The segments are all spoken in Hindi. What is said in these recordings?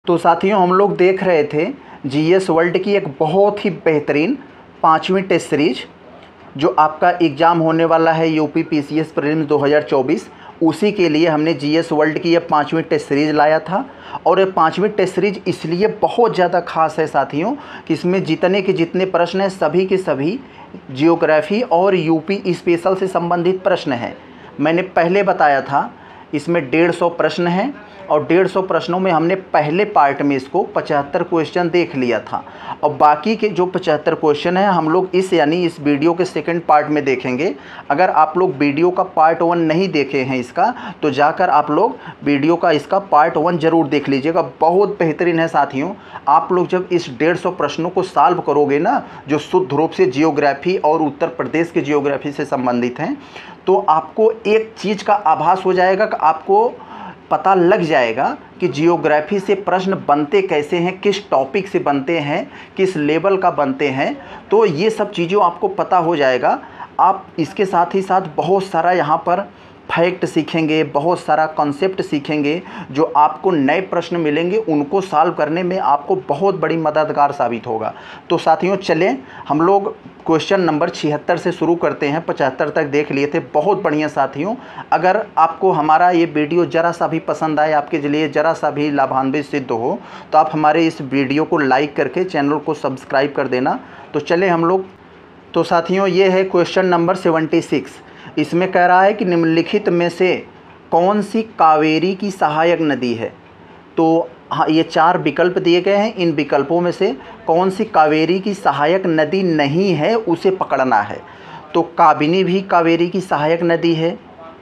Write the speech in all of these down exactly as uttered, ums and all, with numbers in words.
तो साथियों, हम लोग देख रहे थे जीएस वर्ल्ड की एक बहुत ही बेहतरीन पाँचवीं टेस्ट सीरीज जो आपका एग्ज़ाम होने वाला है यूपी पीसीएस प्रीलिम्स दो हज़ार चौबीस। उसी के लिए हमने जीएस वर्ल्ड की ये पाँचवीं टेस्ट सीरीज़ लाया था। और ये पाँचवीं टेस्ट सीरीज इसलिए बहुत ज़्यादा खास है साथियों कि इसमें जितने के जितने प्रश्न हैं सभी के सभी जियोग्राफी और यूपी स्पेशल से संबंधित प्रश्न हैं। मैंने पहले बताया था इसमें डेढ़ सौ प्रश्न हैं और डेढ़ सौ प्रश्नों में हमने पहले पार्ट में इसको पचहत्तर क्वेश्चन देख लिया था और बाकी के जो पचहत्तर क्वेश्चन हैं हम लोग इस यानी इस वीडियो के सेकंड पार्ट में देखेंगे। अगर आप लोग वीडियो का पार्ट वन नहीं देखे हैं इसका तो जाकर आप लोग वीडियो का इसका पार्ट वन ज़रूर देख लीजिएगा, बहुत बेहतरीन है साथियों। आप लोग जब इस डेढ़ सौ प्रश्नों को सॉल्व करोगे ना, जो शुद्ध रूप से जियोग्राफी और उत्तर प्रदेश के जियोग्राफी से संबंधित हैं, तो आपको एक चीज़ का आभास हो जाएगा कि आपको पता लग जाएगा कि जियोग्राफी से प्रश्न बनते कैसे हैं, किस टॉपिक से बनते हैं, किस लेवल का बनते हैं। तो ये सब चीज़ों आपको पता हो जाएगा। आप इसके साथ ही साथ बहुत सारा यहाँ पर फैक्ट सीखेंगे, बहुत सारा कॉन्सेप्ट सीखेंगे जो आपको नए प्रश्न मिलेंगे, उनको सॉल्व करने में आपको बहुत बड़ी मददगार साबित होगा। तो साथियों चलें हम लोग क्वेश्चन नंबर छिहत्तर से शुरू करते हैं। पचहत्तर तक देख लिए थे, बहुत बढ़िया साथियों। अगर आपको हमारा ये वीडियो ज़रा सा भी पसंद आए, आपके लिए ज़रा सा भी लाभान्वित सिद्ध हो, तो आप हमारे इस वीडियो को लाइक करके चैनल को सब्सक्राइब कर देना। तो चले हम लोग। तो साथियों ये है क्वेश्चन नंबर सेवेंटी सिक्स। इसमें कह रहा है कि निम्नलिखित में से कौन सी कावेरी की सहायक नदी है। तो हाँ, ये चार विकल्प दिए गए हैं, इन विकल्पों में से कौन सी कावेरी की सहायक नदी नहीं है उसे पकड़ना है। तो काबिनी भी कावेरी की सहायक नदी है,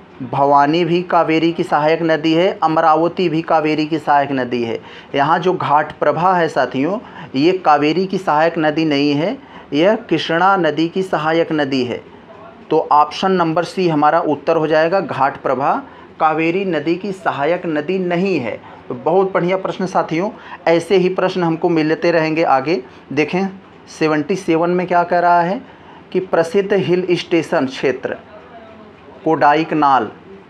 भवानी भी कावेरी की सहायक नदी है, अमरावती भी कावेरी की सहायक नदी है। यहाँ जो घाट प्रभा है साथियों, ये कावेरी की सहायक नदी नहीं है, यह कृष्णा नदी की सहायक नदी है। तो ऑप्शन नंबर सी हमारा उत्तर हो जाएगा। घाट प्रभा कावेरी नदी की सहायक नदी नहीं है। तो बहुत बढ़िया प्रश्न साथियों, ऐसे ही प्रश्न हमको मिलते रहेंगे आगे। देखें सतहत्तर में क्या कह रहा है कि प्रसिद्ध हिल स्टेशन क्षेत्र कोडाइकनाल।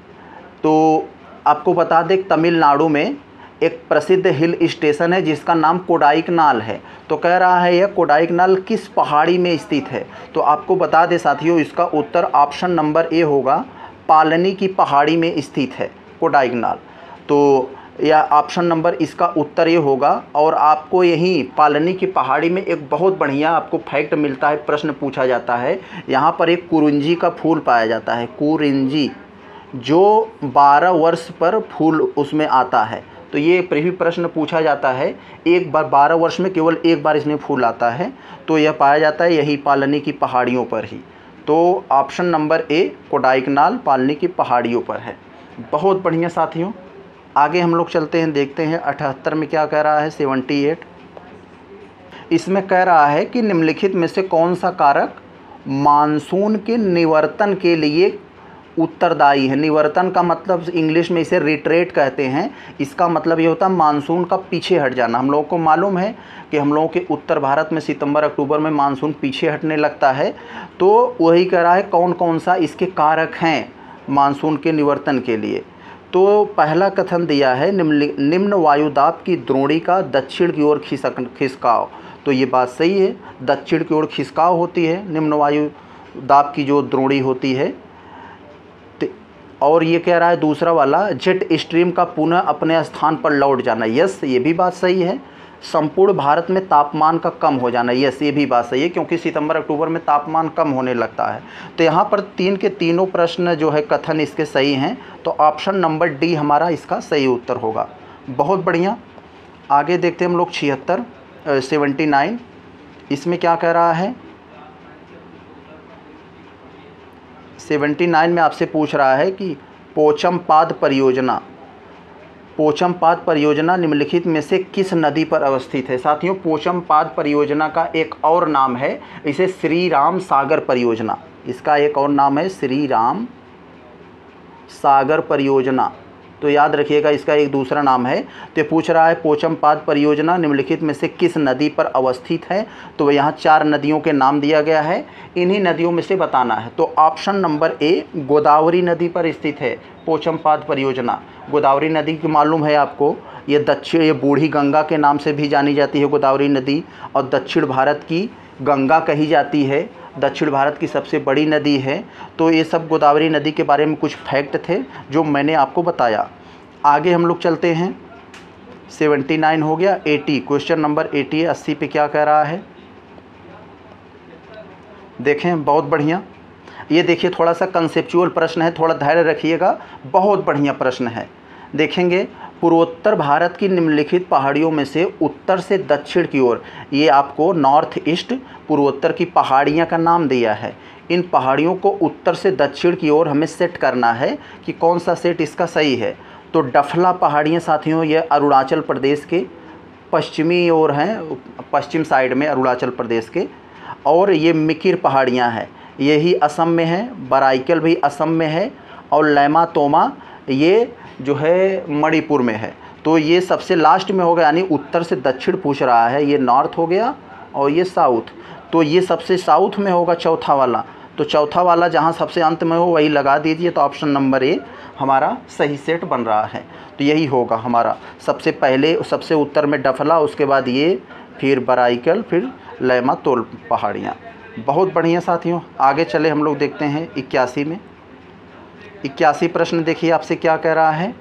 तो आपको बता दें तमिलनाडु में एक प्रसिद्ध हिल स्टेशन है जिसका नाम कोडाइकनाल है। तो कह रहा है यह कोडाइकनाल किस पहाड़ी में स्थित है। तो आपको बता दें साथियों इसका उत्तर ऑप्शन नंबर ए होगा, पालनी की पहाड़ी में स्थित है कोडाइकनाल। तो यह ऑप्शन नंबर इसका उत्तर ये होगा। और आपको यहीं पालनी की पहाड़ी में एक बहुत बढ़िया आपको फैक्ट मिलता है, प्रश्न पूछा जाता है। यहाँ पर एक कुरुंजी का फूल पाया जाता है, कुरुंजी, जो बारह वर्ष पर फूल उसमें आता है। तो ये भी प्रश्न पूछा जाता है, एक बार बारह वर्ष में केवल एक बार इसमें फूल आता है। तो यह पाया जाता है यही पालनी की पहाड़ियों पर ही। तो option number A Kodaikanal Palani की पहाड़ियों पर है। बहुत बढ़िया साथियों, आगे हम लोग चलते हैं, देखते हैं अठहत्तर में क्या कह रहा है। अठहत्तर इसमें कह रहा है कि निम्नलिखित में से कौन सा कारक मानसून के निवर्तन के लिए उत्तरदायी है। निवर्तन का मतलब इंग्लिश में इसे रिट्रेट कहते हैं। इसका मतलब ये होता है मानसून का पीछे हट जाना। हम लोगों को मालूम है कि हम लोगों के उत्तर भारत में सितंबर अक्टूबर में मानसून पीछे हटने लगता है। तो वही कह रहा है कौन कौन सा इसके कारक हैं मानसून के निवर्तन के लिए। तो पहला कथन दिया है निम्न निम्न वायुदाब की द्रोणी का दक्षिण की ओर खिसक खिसकाव। तो ये बात सही है, दक्षिण की ओर खिसकाव होती है निम्न वायुदाब की जो द्रोणी होती है। और ये कह रहा है दूसरा वाला जेट स्ट्रीम का पुनः अपने स्थान पर लौट जाना। यस, ये भी बात सही है। संपूर्ण भारत में तापमान का कम हो जाना। यस, ये भी बात सही है क्योंकि सितंबर अक्टूबर में तापमान कम होने लगता है। तो यहाँ पर तीन के तीनों प्रश्न जो है कथन इसके सही हैं। तो ऑप्शन नंबर डी हमारा इसका सही उत्तर होगा। बहुत बढ़िया, आगे देखते हैं हम लोग छिहत्तर सेवेंटी नाइन। इसमें क्या कह रहा है, उन्यासी में आपसे पूछ रहा है कि पोचमपाद परियोजना पोचमपाद परियोजना निम्नलिखित में से किस नदी पर अवस्थित है। साथियों पोचमपाद परियोजना का एक और नाम है, इसे श्री राम सागर परियोजना, इसका एक और नाम है श्री राम सागर परियोजना। तो याद रखिएगा इसका एक दूसरा नाम है। तो पूछ रहा है पोचमपाद परियोजना निम्नलिखित में से किस नदी पर अवस्थित है। तो यहाँ चार नदियों के नाम दिया गया है, इन्हीं नदियों में से बताना है। तो ऑप्शन नंबर ए गोदावरी नदी पर स्थित है पोचमपाद परियोजना। गोदावरी नदी की मालूम है आपको, ये दक्षिण ये बूढ़ी गंगा के नाम से भी जानी जाती है गोदावरी नदी, और दक्षिण भारत की गंगा कही जाती है, दक्षिण भारत की सबसे बड़ी नदी है। तो ये सब गोदावरी नदी के बारे में कुछ फैक्ट थे जो मैंने आपको बताया। आगे हम लोग चलते हैं। सेवेंटी नाइन हो गया। एटी, क्वेश्चन नंबर एटी है। अस्सी पे क्या कह रहा है देखें, बहुत बढ़िया। ये देखिए थोड़ा सा कंसेप्चुअल प्रश्न है, थोड़ा धैर्य रखिएगा, बहुत बढ़िया प्रश्न है। देखेंगे, पूर्वोत्तर भारत की निम्नलिखित पहाड़ियों में से उत्तर से दक्षिण की ओर, ये आपको नॉर्थ ईस्ट पूर्वोत्तर की पहाड़ियाँ का नाम दिया है। इन पहाड़ियों को उत्तर से दक्षिण की ओर हमें सेट करना है कि कौन सा सेट इसका सही है। तो डफला पहाड़ियाँ साथियों, ये अरुणाचल प्रदेश के पश्चिमी ओर हैं, पश्चिम साइड में अरुणाचल प्रदेश के। और ये मिकिर पहाड़ियाँ हैं, यही असम में है। बराइकल भी असम में है, और लैमा तोमा ये जो है मणिपुर में है। तो ये सबसे लास्ट में होगा, यानी उत्तर से दक्षिण पूछ रहा है, ये नॉर्थ हो गया और ये साउथ। तो ये सबसे साउथ में होगा चौथा वाला। तो चौथा वाला जहाँ सबसे अंत में हो वही लगा दीजिए। तो ऑप्शन नंबर ए हमारा सही सेट बन रहा है। तो यही होगा हमारा, सबसे पहले सबसे उत्तर में डफला, उसके बाद ये, फिर बराइकल, फिर लैमा तोल पहाड़ियाँ। बहुत बढ़िया साथियों, आगे चले हम लोग देखते हैं इक्यासी में। इक्यासी प्रश्न देखिए आपसे क्या कह रहा है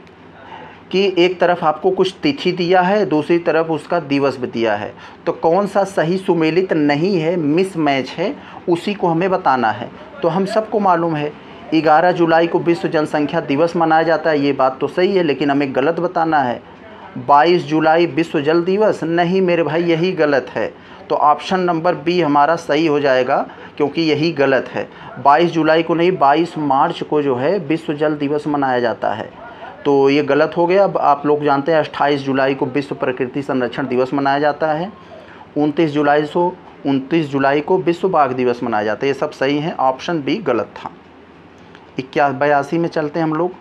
कि एक तरफ आपको कुछ तिथि दिया है, दूसरी तरफ उसका दिवस भी दिया है। तो कौन सा सही सुमेलित नहीं है, मिस मैच है, उसी को हमें बताना है। तो हम सबको मालूम है ग्यारह जुलाई को विश्व जनसंख्या दिवस मनाया जाता है, ये बात तो सही है, लेकिन हमें गलत बताना है। बाईस जुलाई विश्व जल दिवस, नहीं मेरे भाई यही गलत है। तो ऑप्शन नंबर बी हमारा सही हो जाएगा, क्योंकि यही गलत है। बाईस जुलाई को नहीं, बाईस मार्च को जो है विश्व जल दिवस मनाया जाता है। तो ये गलत हो गया। अब आप लोग जानते हैं अट्ठाईस जुलाई को विश्व प्रकृति संरक्षण दिवस मनाया जाता है। उनतीस जुलाई को उनतीस जुलाई को विश्व बाघ दिवस मनाया जाता है। ये सब सही है, ऑप्शन बी गलत था। इक्या बयासी में चलते हैं हम लोग।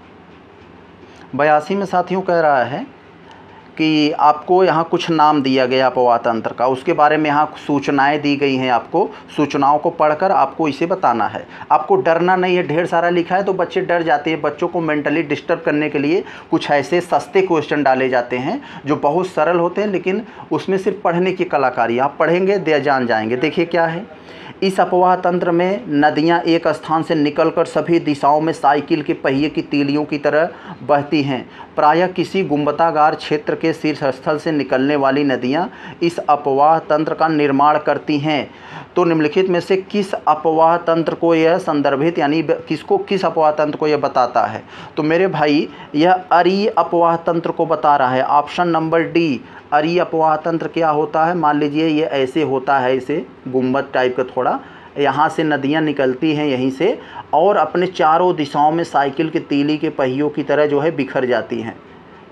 बयासी में साथियों कह रहा है कि आपको यहाँ कुछ नाम दिया गया अपवाह तंत्र का, उसके बारे में यहाँ सूचनाएं दी गई हैं। आपको सूचनाओं को पढ़कर आपको इसे बताना है। आपको डरना नहीं है, ढेर सारा लिखा है तो बच्चे डर जाते हैं। बच्चों को मेंटली डिस्टर्ब करने के लिए कुछ ऐसे सस्ते क्वेश्चन डाले जाते हैं जो बहुत सरल होते हैं, लेकिन उसमें सिर्फ पढ़ने की कलाकारी। आप पढ़ेंगे दे जान जाएंगे। देखिए क्या है, इस अपवाह तंत्र में नदियां एक स्थान से निकलकर सभी दिशाओं में साइकिल के पहिए की तीलियों की तरह बहती हैं। प्रायः किसी गुंबदागार क्षेत्र के शीर्ष स्थल से निकलने वाली नदियां इस अपवाह तंत्र का निर्माण करती हैं। तो निम्नलिखित में से किस अपवाह तंत्र को यह संदर्भित, यानी किसको किस अपवाह तंत्र को यह बताता है? तो मेरे भाई यह अरीय अपवाह तंत्र को बता रहा है। ऑप्शन नंबर डी, अरीय अपवाह तंत्र क्या होता है? मान लीजिए ये ऐसे होता है, इसे गुंबद टाइप का, थोड़ा यहाँ से नदियाँ निकलती हैं यहीं से, और अपने चारों दिशाओं में साइकिल के तीली के पहियों की तरह जो है बिखर जाती हैं,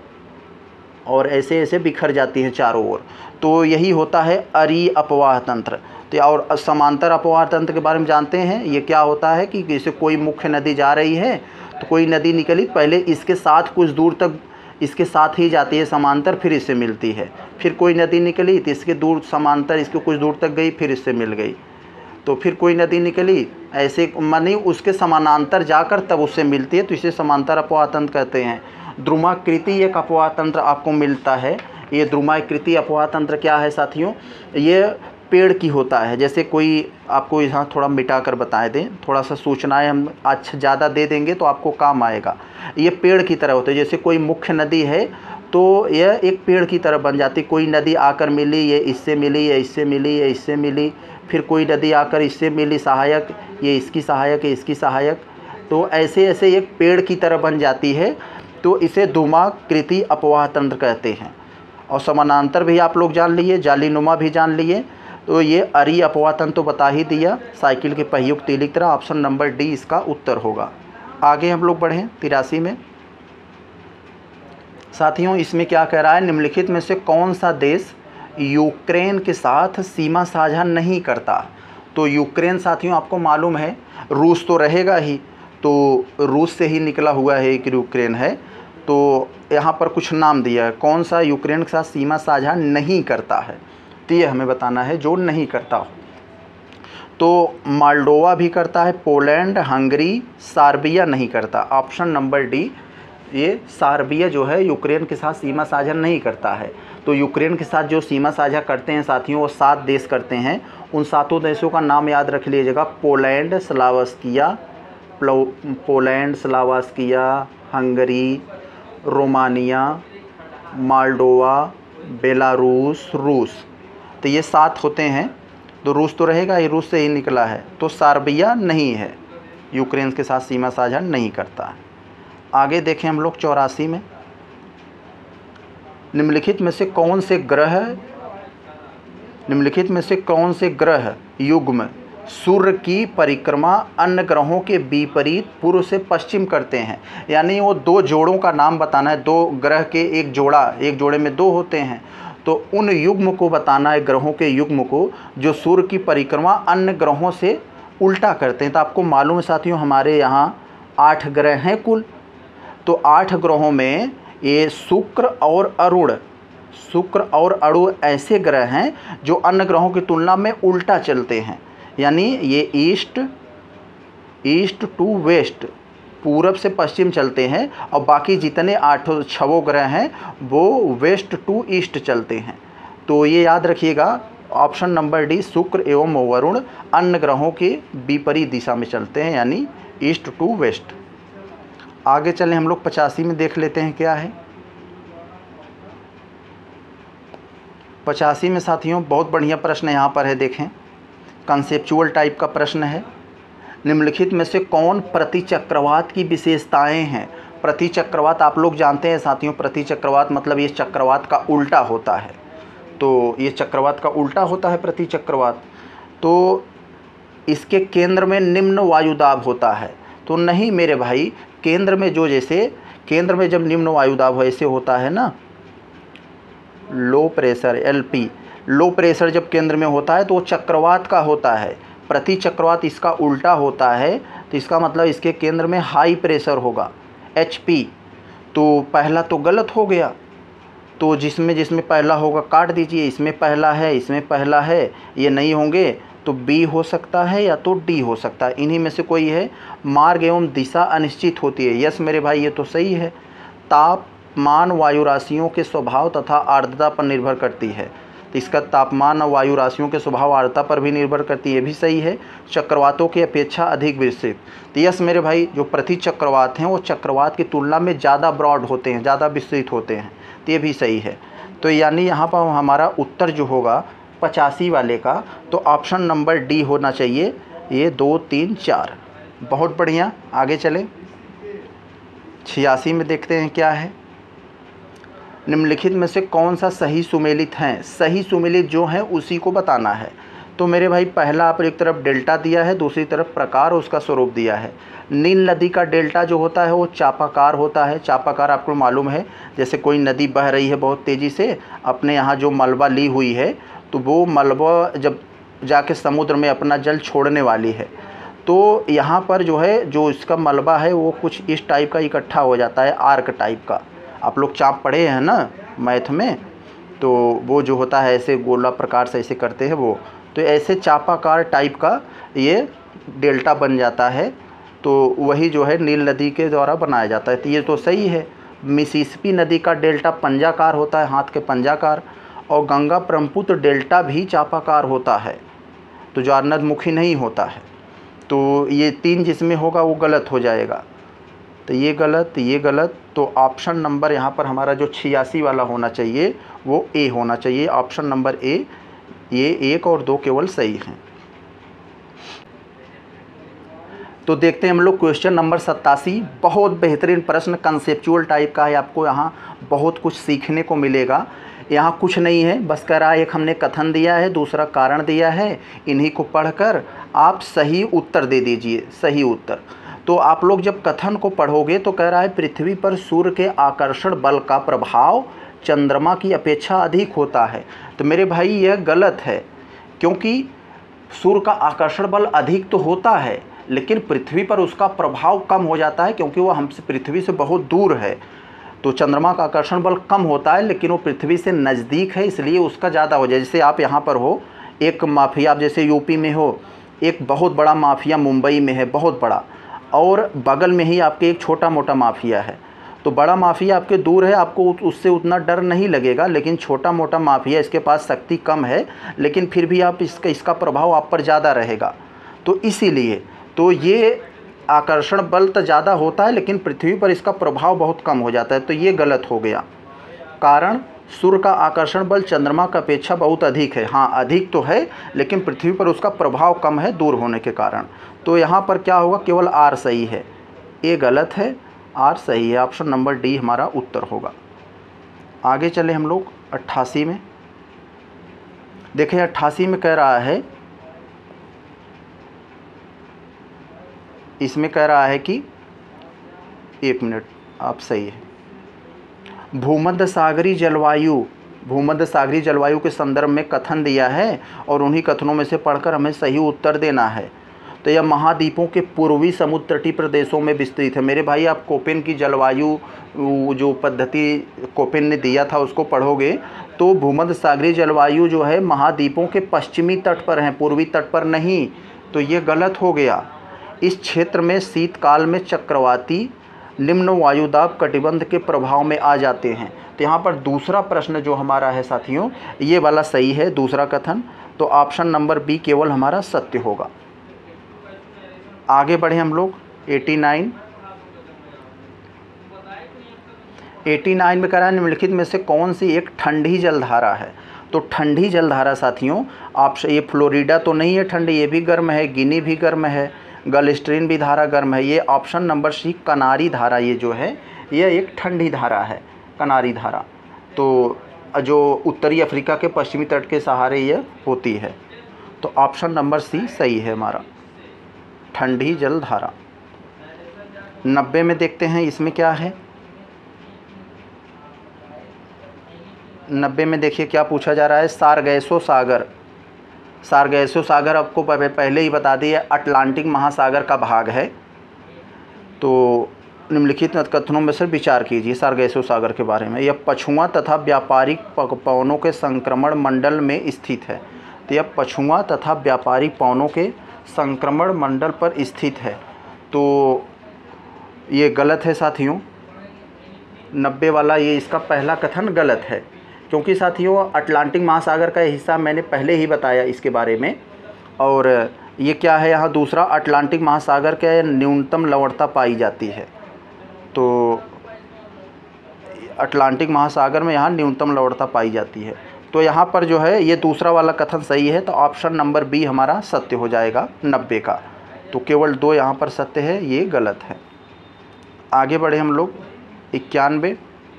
और ऐसे ऐसे बिखर जाती हैं चारों ओर। तो यही होता है अरीय अपवाह तंत्र। तो और समांतर अपवाह तंत्र के बारे में जानते हैं। ये क्या होता है कि जैसे कोई मुख्य नदी जा रही है, तो कोई नदी निकली, पहले इसके साथ कुछ दूर तक इसके साथ ही जाती है समांतर, फिर इससे मिलती है। फिर कोई नदी निकली तो इसके दूर समांतर इसके कुछ दूर तक गई, फिर इससे मिल गई। तो फिर कोई नदी निकली, ऐसे मानी उसके समानांतर जाकर तब उससे मिलती है, तो इसे समांतर अपवाह तंत्र कहते हैं। द्रुमाकृति एक अपवाह तंत्र आपको मिलता है। ये द्रुमाकृति अपवाह तंत्र क्या है साथियों? ये पेड़ की होता है। जैसे कोई आपको यहाँ थोड़ा मिटा कर बताए दें, थोड़ा सा सूचनाएं हम अच्छा ज़्यादा दे देंगे तो आपको काम आएगा। ये पेड़ की तरह होता है। जैसे कोई मुख्य नदी है तो यह एक पेड़ की तरह बन जाती। कोई नदी आकर मिली, ये इससे मिली, ये इससे मिली, ये इससे मिली, फिर कोई नदी आकर इससे मिली सहायक, ये इसकी सहायक, ये इसकी सहायक। तो ऐसे ऐसे एक पेड़ की तरह बन जाती है। तो इसे द्रुमाकृति अपवाह तंत्र कहते हैं। और समानांतर भी आप लोग जान लिए, जालीनुमा भी जान लिए। तो ये अरीय अपवाह तंत्र तो बता ही दिया, साइकिल के पहियों की तीली की तरह। ऑप्शन नंबर डी इसका उत्तर होगा। आगे हम लोग बढ़ें तिरासी में। साथियों इसमें क्या कह रहा है, निम्नलिखित में से कौन सा देश यूक्रेन के साथ सीमा साझा नहीं करता? तो यूक्रेन साथियों आपको मालूम है रूस तो रहेगा ही, तो रूस से ही निकला हुआ है एक यूक्रेन है। तो यहाँ पर कुछ नाम दिया है, कौन सा यूक्रेन के साथ सीमा साझा नहीं करता है, तो ये हमें बताना है जो नहीं करता। तो माल्डोवा भी करता है, पोलैंड, हंगरी, सार्बिया नहीं करता। ऑप्शन नंबर डी ये सार्बिया जो है यूक्रेन के साथ सीमा साझा नहीं करता है। तो यूक्रेन के साथ जो सीमा साझा करते हैं साथियों वो सात देश करते हैं। उन सातों देशों का नाम याद रख लीजिएगा, Poland, Slovakia, Poland, Slovakia, Hungary, Romania, Moldova, Belarus, रूस। तो ये सात होते हैं। तो रूस तो रहेगा, ये रूस से ही निकला है। तो सार्बिया नहीं है, यूक्रेन के साथ सीमा साझा नहीं करता है। आगे देखें हम लोग चौरासी में, निम्नलिखित में से कौन से ग्रह निम्नलिखित में से कौन से ग्रह युग्म सूर्य की परिक्रमा अन्य ग्रहों के विपरीत पूर्व से पश्चिम करते हैं। यानी वो दो जोड़ों का नाम बताना है, दो ग्रह के एक जोड़ा, एक जोड़े में दो होते हैं, तो उन युग्म को बताना है, ग्रहों के युग्म को जो सूर्य की परिक्रमा अन्य ग्रहों से उल्टा करते हैं। तो आपको मालूम है साथियों हमारे यहाँ आठ ग्रह हैं कुल। तो आठ ग्रहों में ये शुक्र और अरुण शुक्र और अरुण ऐसे ग्रह हैं जो अन्य ग्रहों की तुलना में उल्टा चलते हैं। यानी ये ईस्ट ईस्ट टू वेस्ट, पूरब से पश्चिम चलते हैं, और बाकी जितने आठों छवों ग्रह हैं वो वेस्ट टू ईस्ट चलते हैं। तो ये याद रखिएगा, ऑप्शन नंबर डी शुक्र एवं वरुण अन्य ग्रहों के विपरीत दिशा में चलते हैं, यानी ईस्ट टू वेस्ट। आगे चलें हम लोग पचासी में देख लेते हैं क्या है। पचासी में साथियों बहुत बढ़िया प्रश्न यहाँ पर है, देखें, कंसेप्चुअल टाइप का प्रश्न है। निम्नलिखित में से कौन प्रतिचक्रवात की विशेषताएं हैं। प्रतिचक्रवात आप लोग जानते हैं साथियों, प्रतिचक्रवात मतलब ये चक्रवात का उल्टा होता है। तो ये चक्रवात का उल्टा होता है प्रतिचक्रवात। तो इसके केंद्र में निम्न वायुदाब होता है। तो नहीं मेरे भाई, केंद्र में जो जैसे केंद्र में जब निम्न वायुदाब ऐसे होता है ना, low pressure L P, low pressure जब केंद्र में होता है तो वो चक्रवात का होता है। प्रति चक्रवात इसका उल्टा होता है, तो इसका मतलब इसके केंद्र में हाई प्रेशर होगा, एच पी। तो पहला तो गलत हो गया, तो जिसमें जिसमें पहला होगा काट दीजिए। इसमें पहला है, इसमें पहला है, ये नहीं होंगे तो बी हो सकता है या तो डी हो सकता है, इन्हीं में से कोई है। मार्ग एवं दिशा अनिश्चित होती है, यस मेरे भाई ये तो सही है। तापमान वायु राशियों के स्वभाव तथा आर्द्रता पर निर्भर करती है, तो इसका तापमान और वायु राशियों के स्वभाव आर्द्रता पर भी निर्भर करती है, ये भी सही है। चक्रवातों की अपेक्षा अधिक विस्तृत, तो यस मेरे भाई जो प्रति चक्रवात हैं वो चक्रवात की तुलना में ज़्यादा ब्रॉड होते हैं, ज़्यादा विस्तृत होते हैं, तो ये भी सही है। तो यानी यहाँ पर हमारा उत्तर जो होगा पचासी वाले का, तो ऑप्शन नंबर डी होना चाहिए, ये दो तीन चार। बहुत बढ़िया, आगे चलें। छियासी में देखते हैं क्या है। निम्नलिखित में से कौन सा सही सुमेलित है। सही सुमेलित जो है उसी को बताना है। तो मेरे भाई पहला आप एक तरफ डेल्टा दिया है, दूसरी तरफ प्रकार उसका स्वरूप दिया है। नील नदी का डेल्टा जो होता है वो चापाकार होता है। चापाकार आपको मालूम है, जैसे कोई नदी बह रही है बहुत तेज़ी से, अपने यहाँ जो मलबा ली हुई है, तो वो मलबा जब जाके समुद्र में अपना जल छोड़ने वाली है, तो यहाँ पर जो है जो इसका मलबा है वो कुछ इस टाइप का इकट्ठा हो जाता है, आर्क टाइप का। आप लोग चाप पढ़े हैं ना मैथ में, तो वो जो होता है ऐसे गोला प्रकार से ऐसे करते हैं वो, तो ऐसे चापाकार टाइप का ये डेल्टा बन जाता है। तो वही जो है नील नदी के द्वारा बनाया जाता है, तो ये तो सही है। मिसिसिपी नदी का डेल्टा पंजाकार होता है, हाथ के पंजाकार, और गंगा ब्रह्मपुत्र डेल्टा भी चापाकार होता है, तो जो अर्नदमुखी नहीं होता है। तो ये तीन जिसमें होगा वो गलत हो जाएगा, तो ये गलत, ये गलत। तो ऑप्शन नंबर यहाँ पर हमारा जो छियासी वाला होना चाहिए वो ए होना चाहिए, ऑप्शन नंबर ए। ये एक और दो केवल सही हैं। तो देखते हैं हम लोग क्वेश्चन नंबर सत्तासी। बहुत बेहतरीन प्रश्न, कंसेप्चुअल टाइप का है, आपको यहाँ बहुत कुछ सीखने को मिलेगा। यहाँ कुछ नहीं है, बस कह रहा है एक हमने कथन दिया है, दूसरा कारण दिया है, इन्हीं को पढ़कर आप सही उत्तर दे दीजिए, सही उत्तर। तो आप लोग जब कथन को पढ़ोगे तो कह रहा है पृथ्वी पर सूर्य के आकर्षण बल का प्रभाव चंद्रमा की अपेक्षा अधिक होता है। तो मेरे भाई यह गलत है, क्योंकि सूर्य का आकर्षण बल अधिक तो होता है, लेकिन पृथ्वी पर उसका प्रभाव कम हो जाता है, क्योंकि वो हमसे पृथ्वी से बहुत दूर है। तो चंद्रमा का आकर्षण बल कम होता है, लेकिन वो पृथ्वी से नज़दीक है, इसलिए उसका ज़्यादा हो जाए। जैसे आप यहाँ पर हो, एक माफिया, आप जैसे यूपी में हो, एक बहुत बड़ा माफिया मुंबई में है, बहुत बड़ा, और बगल में ही आपके एक छोटा मोटा माफिया है, तो बड़ा माफिया आपके दूर है, आपको उससे उतना डर नहीं लगेगा, लेकिन छोटा मोटा माफिया इसके पास शक्ति कम है, लेकिन फिर भी आप इसका इसका प्रभाव आप पर ज़्यादा रहेगा। तो इसीलिए तो ये आकर्षण बल तो ज़्यादा होता है, लेकिन पृथ्वी पर इसका प्रभाव बहुत कम हो जाता है। तो ये गलत हो गया। कारण सूर्य का आकर्षण बल चंद्रमा की अपेक्षा बहुत अधिक है। हाँ, अधिक तो है, लेकिन पृथ्वी पर उसका प्रभाव कम है दूर होने के कारण। तो यहाँ पर क्या होगा, केवल आर सही है, ए गलत है, आर सही है। ऑप्शन नंबर डी हमारा उत्तर होगा। आगे चले हम लोग अट्ठासी में। देखें अट्ठासी में कह रहा है, इसमें कह रहा है कि एक मिनट, आप सही है, भूमध्य सागरीय जलवायु भूमध्य सागरीय जलवायु के संदर्भ में कथन दिया है और उन्हीं कथनों में से पढ़कर हमें सही उत्तर देना है। तो यह महाद्वीपों के पूर्वी समुद्र तटीय प्रदेशों में विस्तृत है। मेरे भाई आप कोपेन की जलवायु जो पद्धति कोपेन ने दिया था उसको पढ़ोगे तो भूमध्य सागरीय जलवायु जो है महाद्वीपों के पश्चिमी तट पर है, पूर्वी तट पर नहीं। तो ये गलत हो गया। इस क्षेत्र में शीतकाल में चक्रवाती निम्न वायुदाब कटिबंध के प्रभाव में आ जाते हैं। तो यहाँ पर दूसरा प्रश्न जो हमारा है साथियों, ये वाला सही है, दूसरा कथन। तो ऑप्शन नंबर बी केवल हमारा सत्य होगा। आगे बढ़े हम लोग नवासी नवासी में कह रहा है निम्नलिखित में से कौन सी एक ठंडी जलधारा है। तो ठंडी जलधारा साथियों, ऑप्शन ये फ्लोरिडा तो नहीं है ठंडी, ये भी गर्म है, गिनी भी गर्म है, गलस्ट्रीन भी धारा गर्म है। ये ऑप्शन नंबर सी कनारी धारा, ये जो है ये एक ठंडी धारा है, कनारी धारा। तो जो उत्तरी अफ्रीका के पश्चिमी तट के सहारे ये होती है। तो ऑप्शन नंबर सी सही है हमारा, ठंडी जलधारा। नब्बे में देखते हैं इसमें क्या है। नब्बे में देखिए क्या पूछा जा रहा है, सारगैसो सागर। सारगैसो सागर आपको पहले ही बता दिया अटलांटिक महासागर का भाग है। तो निम्नलिखित कथनों में से विचार कीजिए सारगैसो सागर के बारे में। यह पछुआ तथा व्यापारिक पवनों के संक्रमण मंडल में स्थित है। तो यह पछुआ तथा व्यापारिक पवनों के संक्रमण मंडल पर स्थित है। तो ये गलत है साथियों, नब्बे वाला ये इसका पहला कथन गलत है, क्योंकि साथियों अटलांटिक महासागर का हिस्सा मैंने पहले ही बताया इसके बारे में। और ये क्या है, यहाँ दूसरा अटलांटिक महासागर के न्यूनतम लवणता पाई जाती है। तो अटलांटिक महासागर में यहाँ न्यूनतम लवणता पाई जाती है। तो यहाँ पर जो है ये दूसरा वाला कथन सही है। तो ऑप्शन नंबर बी हमारा सत्य हो जाएगा नब्बे का। तो केवल दो यहाँ पर सत्य है, ये गलत है। आगे बढ़े हम लोग इक्यानवे।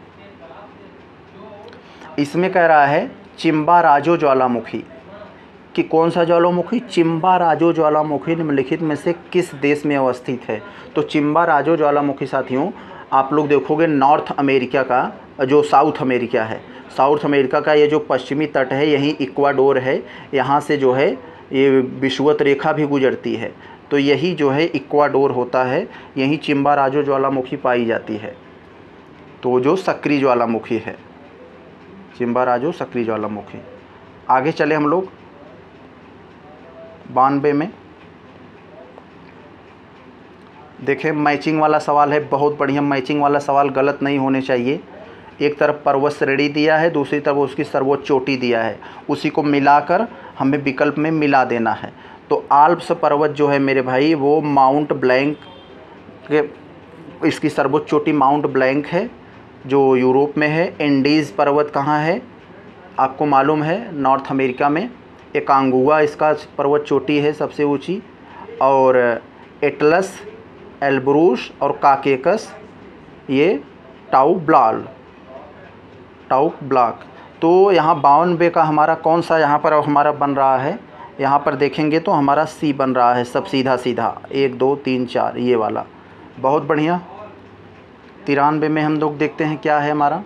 इसमें कह रहा है चिम्बाराजो ज्वालामुखी कि कौन सा ज्वालामुखी, चिम्बाराजो ज्वालामुखी निम्नलिखित में से किस देश में अवस्थित है। तो चिम्बाराजो ज्वालामुखी साथियों आप लोग देखोगे नॉर्थ अमेरिका का, जो साउथ अमेरिका है, साउथ अमेरिका का ये जो पश्चिमी तट है यहीं इक्वाडोर है, यहाँ से जो है ये विषुवत रेखा भी गुजरती है। तो यही जो है इक्वाडोर होता है, यहीं चिम्बाराजो ज्वालामुखी पाई जाती है। तो जो सक्रिय ज्वालामुखी है, चिम्बाराजो सक्रिय ज्वालामुखी। आगे चले हम लोग बानवे में। देखें मैचिंग वाला सवाल है, बहुत बढ़िया। मैचिंग वाला सवाल गलत नहीं होने चाहिए। एक तरफ पर्वत श्रेणी दिया है, दूसरी तरफ उसकी सर्वोच्च चोटी दिया है, उसी को मिलाकर हमें विकल्प में मिला देना है। तो आल्प्स पर्वत जो है मेरे भाई वो माउंट ब्लैंक के, इसकी सर्वोच्च चोटी माउंट ब्लैंक है जो यूरोप में है। एंडीज़ पर्वत कहाँ है आपको मालूम है, नॉर्थ अमेरिका में। एकांगुआ इसका पर्वत चोटी है सबसे ऊंची। और एटलस, एल्ब्रूस और काकेकस ये टाउ ब्लाल टाउ ब्लॉक। तो यहाँ बावनवे का हमारा कौन सा यहाँ पर हमारा बन रहा है, यहाँ पर देखेंगे तो हमारा सी बन रहा है, सब सीधा सीधा एक दो तीन चार ये वाला। बहुत बढ़िया। तिरानवे में हम लोग देखते हैं क्या है हमारा।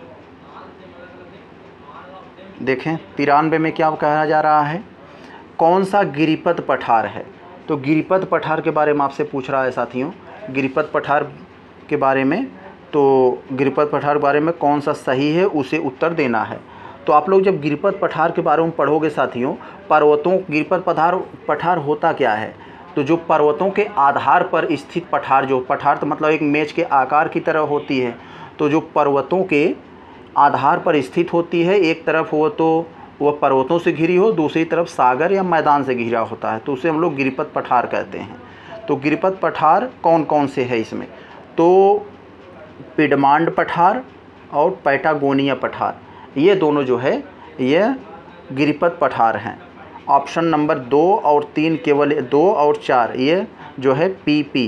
देखें तिरानवे में क्या कहा जा रहा है, कौन सा गिरिपथ पठार है। तो गिरिपथ पठार के बारे में आपसे पूछ रहा है साथियों, गिरिपथ पठार के बारे में। तो गिरिपथ पठार के बारे में कौन सा सही है उसे उत्तर देना है। तो आप लोग जब गिरिपथ पठार के बारे में पढ़ोगे साथियों, पर्वतों गिरिपथ पठार पठार होता क्या है, तो जो पर्वतों के आधार पर स्थित पठार, जो पठार तो मतलब एक मेज के आकार की तरह होती है, तो जो पर्वतों के आधार पर स्थित होती है, एक तरफ वो तो वह पर्वतों से घिरी हो, दूसरी तरफ सागर या मैदान से घिरा होता है, तो उसे हम लोग गिरिपथ पठार कहते हैं। तो गिरिपथ पठार कौन कौन से है इसमें, तो पिडमांड पठार और पैटागोनिया पठार, ये दोनों जो है ये गिरिपथ पठार हैं। ऑप्शन नंबर दो और तीन, केवल दो और चार ये जो है पी पी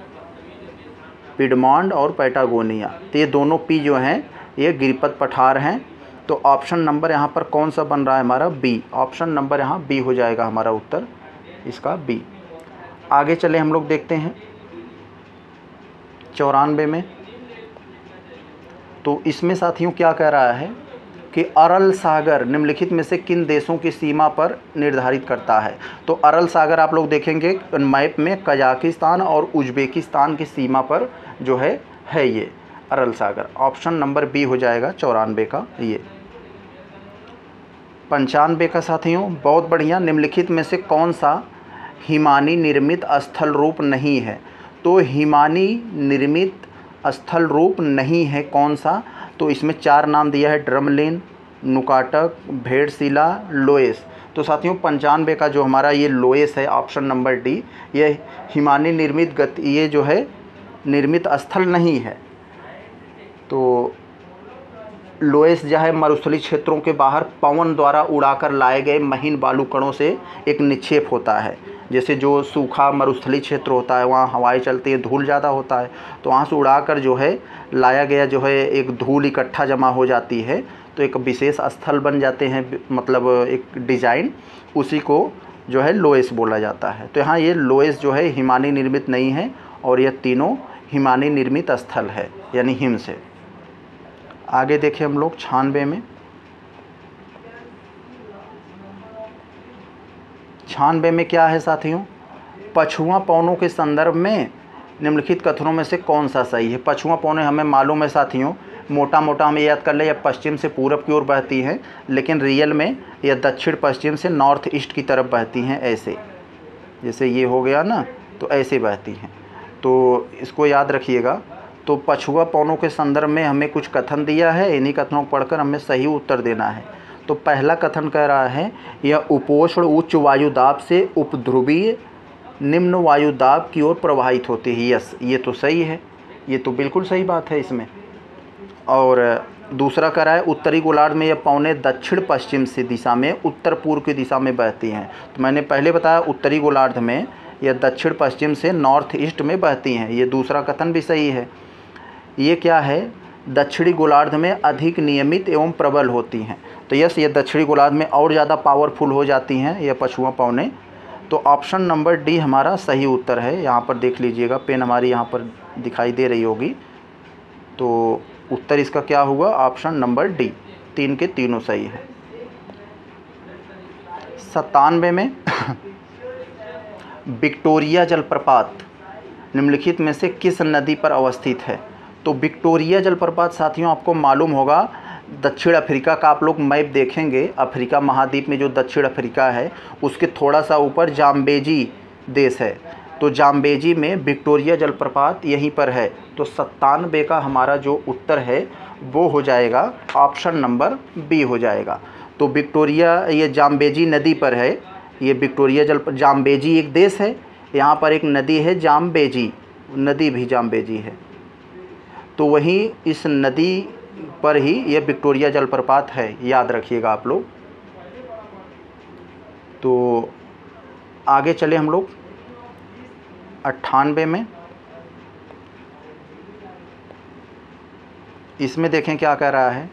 पिडमांड और पैटागोनिया, तो ये दोनों पी जो हैं ये गिरिपथ पठार हैं। तो ऑप्शन नंबर यहाँ पर कौन सा बन रहा है हमारा, बी। ऑप्शन नंबर यहाँ बी हो जाएगा हमारा उत्तर इसका बी। आगे चले हम लोग देखते हैं चौरानवे में। तो इसमें साथियों क्या कह रहा है कि अरल सागर निम्नलिखित में से किन देशों की सीमा पर निर्धारित करता है। तो अरल सागर आप लोग देखेंगे मैप में कजाकिस्तान और उज्बेकिस्तान की सीमा पर जो है है ये अरल सागर। ऑप्शन नंबर बी हो जाएगा चौरानवे का ये। पंचानवे का साथियों बहुत बढ़िया, निम्नलिखित में से कौन सा हिमानी निर्मित स्थल रूप नहीं है। तो हिमानी निर्मित स्थल रूप नहीं है कौन सा, तो इसमें चार नाम दिया है, ड्रमलिन, नुकाटक, भेड़शिला, लोएस। तो साथियों पंचानवे का जो हमारा ये लोएस है ऑप्शन नंबर डी, ये हिमानी निर्मित गति ये जो है निर्मित स्थल नहीं है। तो लोएस जो है मरुस्थलीय क्षेत्रों के बाहर पवन द्वारा उड़ाकर लाए गए महीन बालू कणों से एक निक्षेप होता है। जैसे जो सूखा मरुस्थलीय क्षेत्र होता है वहाँ हवाएं चलती है, धूल ज़्यादा होता है, तो वहाँ से उड़ाकर जो है लाया गया जो है एक धूल इकट्ठा जमा हो जाती है, तो एक विशेष स्थल बन जाते हैं, मतलब एक डिज़ाइन, उसी को जो है लोएस बोला जाता है। तो यहाँ ये लोएस जो है हिमानी निर्मित नहीं है और यह तीनों हिमानी निर्मित स्थल है यानी हिम से। आगे देखें हम लोग छियानवे में। छियानवे में क्या है साथियों, पछुआ पवनों के संदर्भ में निम्नलिखित कथनों में से कौन सा सही है। पछुआ पवनें हमें मालूम है साथियों, मोटा मोटा हमें याद कर ले, यह पश्चिम से पूरब की ओर बहती हैं, लेकिन रियल में यह दक्षिण पश्चिम से नॉर्थ ईस्ट की तरफ बहती हैं। ऐसे जैसे ये हो गया ना, तो ऐसे बहती हैं, तो इसको याद रखिएगा। तो पछुआ पवनों के संदर्भ में हमें कुछ कथन दिया है, इन्हीं कथनों को पढ़कर हमें सही उत्तर देना है। तो पहला कथन कह रहा है यह उपोष्ण उच्च वायुदाब से उपध्रुवीय निम्न वायुदाब की ओर प्रवाहित होती है। यस, ये तो सही है, ये तो बिल्कुल सही बात है इसमें। और दूसरा कह रहा है उत्तरी गोलार्ध में यह पवनें दक्षिण पश्चिम से दिशा में उत्तर पूर्व की दिशा में बहती हैं। तो मैंने पहले बताया उत्तरी गोलार्ध में यह दक्षिण पश्चिम से नॉर्थ ईस्ट में बहती हैं, ये दूसरा कथन भी सही है। ये क्या है, दक्षिणी गोलार्ध में अधिक नियमित एवं प्रबल होती हैं। तो यस, ये दक्षिणी गोलार्ध में और ज़्यादा पावरफुल हो जाती हैं ये पछुआ पवनें। तो ऑप्शन नंबर डी हमारा सही उत्तर है। यहाँ पर देख लीजिएगा, पेन हमारी यहाँ पर दिखाई दे रही होगी, तो उत्तर इसका क्या हुआ, ऑप्शन नंबर डी, तीन के तीनों सही है। सत्तानवे में विक्टोरिया जलप्रपात निम्नलिखित में से किस नदी पर अवस्थित है। तो विक्टोरिया जलप्रपात साथियों आपको मालूम होगा दक्षिण अफ्रीका का, आप लोग मैप देखेंगे अफ्रीका महाद्वीप में जो दक्षिण अफ्रीका है उसके थोड़ा सा ऊपर जाम्बेजी देश है, तो जाम्बेजी में विक्टोरिया जलप्रपात यहीं पर है। तो सत्तानवे का हमारा जो उत्तर है वो हो जाएगा ऑप्शन नंबर बी हो जाएगा। तो विक्टोरिया ये जाम्बेजी नदी पर है, ये विक्टोरिया जल जाम्बेजी एक देश है, यहाँ पर एक नदी है जाम्बेजी, नदी भी जाम्बेजी है, तो वहीं इस नदी पर ही यह विक्टोरिया जलप्रपात है, याद रखिएगा आप लोग। तो आगे चले हम लोग अट्ठानवे में। इसमें देखें क्या कह रहा है,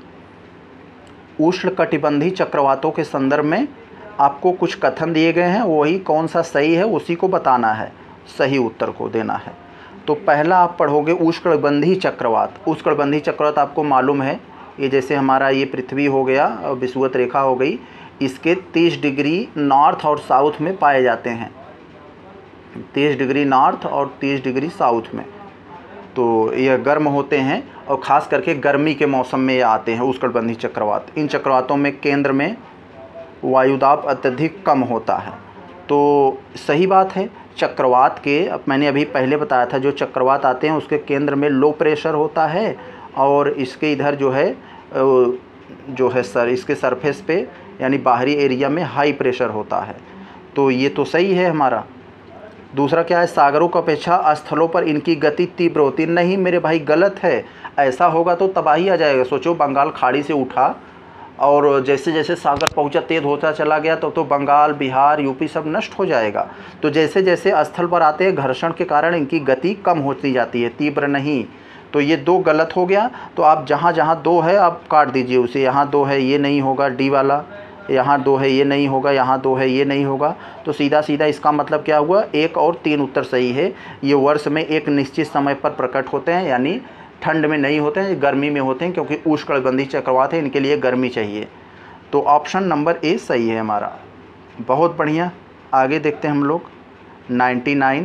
उष्णकटिबंधीय चक्रवातों के संदर्भ में आपको कुछ कथन दिए गए हैं, वही कौन सा सही है उसी को बताना है, सही उत्तर को देना है। तो पहला आप पढ़ोगे उष्णकटिबंधीय चक्रवात। उष्णकटिबंधीय चक्रवात आपको मालूम है, ये जैसे हमारा ये पृथ्वी हो गया और विषुवत रेखा हो गई, इसके तीस डिग्री नॉर्थ और साउथ में पाए जाते हैं, तीस डिग्री नॉर्थ और तीस डिग्री साउथ में। तो यह गर्म होते हैं और ख़ास करके गर्मी के मौसम में ये आते हैं उष्णकटिबंधीय चक्रवात। इन चक्रवातों में केंद्र में वायुदाब अत्यधिक कम होता है। तो सही बात है, चक्रवात के, अब मैंने अभी पहले बताया था, जो चक्रवात आते हैं उसके केंद्र में लो प्रेशर होता है और इसके इधर जो है जो है सर इसके सरफेस पे यानी बाहरी एरिया में हाई प्रेशर होता है। तो ये तो सही है हमारा। दूसरा क्या है, सागरों की अपेक्षा स्थलों पर इनकी गति तीव्र होती। नहीं मेरे भाई, गलत है। ऐसा होगा तो तबाही आ जाएगा। सोचो बंगाल खाड़ी से उठा और जैसे जैसे सागर पहुंचा तेज होता चला गया तो तो बंगाल, बिहार, यूपी सब नष्ट हो जाएगा। तो जैसे जैसे स्थल पर आते हैं घर्षण के कारण इनकी गति कम होती जाती है, तीव्र नहीं। तो ये दो गलत हो गया। तो आप जहाँ जहाँ दो है आप काट दीजिए उसे। यहाँ दो है ये नहीं होगा, डी वाला। यहाँ दो है ये नहीं होगा, यहाँ दो है ये नहीं होगा। तो सीधा सीधा इसका मतलब क्या हुआ, एक और तीन उत्तर सही है। ये वर्ष में एक निश्चित समय पर प्रकट होते हैं, यानी ठंड में नहीं होते हैं, गर्मी में होते हैं, क्योंकि उष्णकटिबंधीय चक्रवात है, इनके लिए गर्मी चाहिए। तो ऑप्शन नंबर ए सही है हमारा। बहुत बढ़िया। आगे देखते हैं हम लोग नाइन्टी नाइन।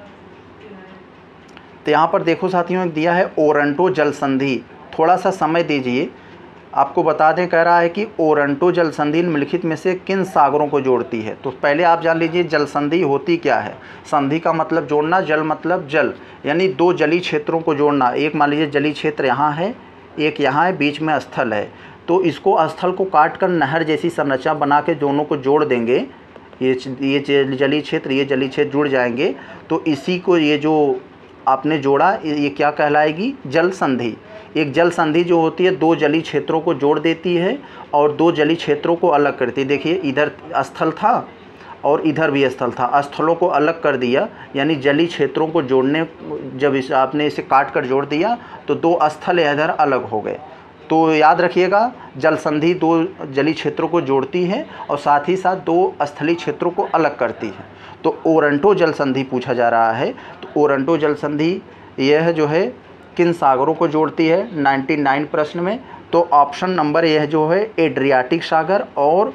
तो यहाँ पर देखो साथियों, एक दिया है ओरंटो जल संधि। थोड़ा सा समय दीजिए, आपको बता दें। कह रहा है कि ओरंटो जल संधि निम्नलिखित में से किन सागरों को जोड़ती है। तो पहले आप जान लीजिए जल संधि होती क्या है। संधि का मतलब जोड़ना, जल मतलब जल, यानी दो जलीय क्षेत्रों को जोड़ना। एक मान लीजिए जलीय क्षेत्र यहाँ है, एक यहाँ है, बीच में स्थल है। तो इसको स्थल को काट कर नहर जैसी संरचना बना के दोनों को जोड़ देंगे। ये ये जलीय क्षेत्र, ये जलीय क्षेत्र जुड़ जाएंगे। तो इसी को, ये जो आपने जोड़ा, ये क्या कहलाएगी, जल संधि। एक जल संधि जो होती है दो जलीय क्षेत्रों को जोड़ देती है और दो जलीय क्षेत्रों को अलग करती है। देखिए इधर स्थल था और इधर भी स्थल था, स्थलों को अलग कर दिया, यानी जलीय क्षेत्रों को जोड़ने, जब इस आपने इसे काट कर जोड़ दिया तो दो स्थल इधर अलग हो गए। तो याद रखिएगा, जल संधि दो जलीय क्षेत्रों को जोड़ती है और साथ ही साथ दो स्थलीय क्षेत्रों को अलग करती है। तो ओरंटो जल संधि पूछा जा रहा है। तो ओरंटो जल संधि यह जो है किन सागरों को जोड़ती है निन्यानवे प्रश्न में। तो ऑप्शन नंबर यह जो है एड्रियाटिक सागर और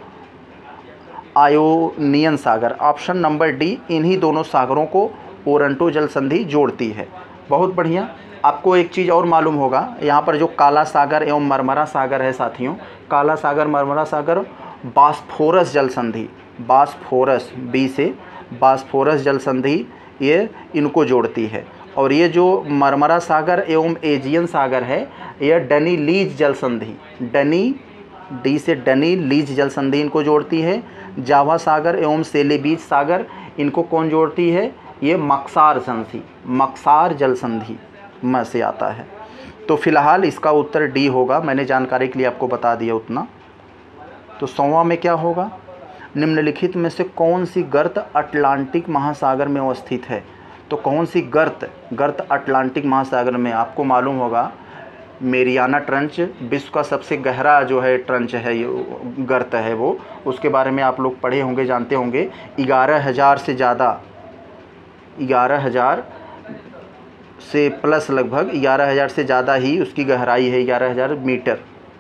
आयोनियन सागर, ऑप्शन नंबर डी, इन्हीं दोनों सागरों को ओरंटो जल संधि जोड़ती है। बहुत बढ़िया। आपको एक चीज़ और मालूम होगा, यहाँ पर जो काला सागर एवं मरमरा सागर है साथियों, काला सागर, मरमरा सागर बास्फोरस जल संधि, बास्फोरस बी से बास्फोरस जल संधि ये इनको जोड़ती है। और ये जो मरमरा सागर एवं एजियन सागर है यह डनी लीज जल संधि, डनी डी से डनी लीज जल संधि इनको जोड़ती है। जावा सागर एवं सेलेबीज सागर इनको कौन जोड़ती है, ये मक्सार संधि, मक्सार जल संधि में से आता है। तो फिलहाल इसका उत्तर डी होगा। मैंने जानकारी के लिए आपको बता दिया उतना। तो सौवां में क्या होगा, निम्नलिखित में से कौन सी गर्त अटलांटिक महासागर में अवस्थित है। तो कौन सी गर्त, गर्त अटलांटिक महासागर में, आपको मालूम होगा मेरियाना ट्रंच विश्व का सबसे गहरा जो है ट्रंच है, ये गर्त है वो, उसके बारे में आप लोग पढ़े होंगे, जानते होंगे। ग्यारह हज़ार से ज़्यादा, ग्यारह हज़ार से प्लस, लगभग ग्यारह हज़ार से ज़्यादा ही उसकी गहराई है, ग्यारह हज़ार मीटर।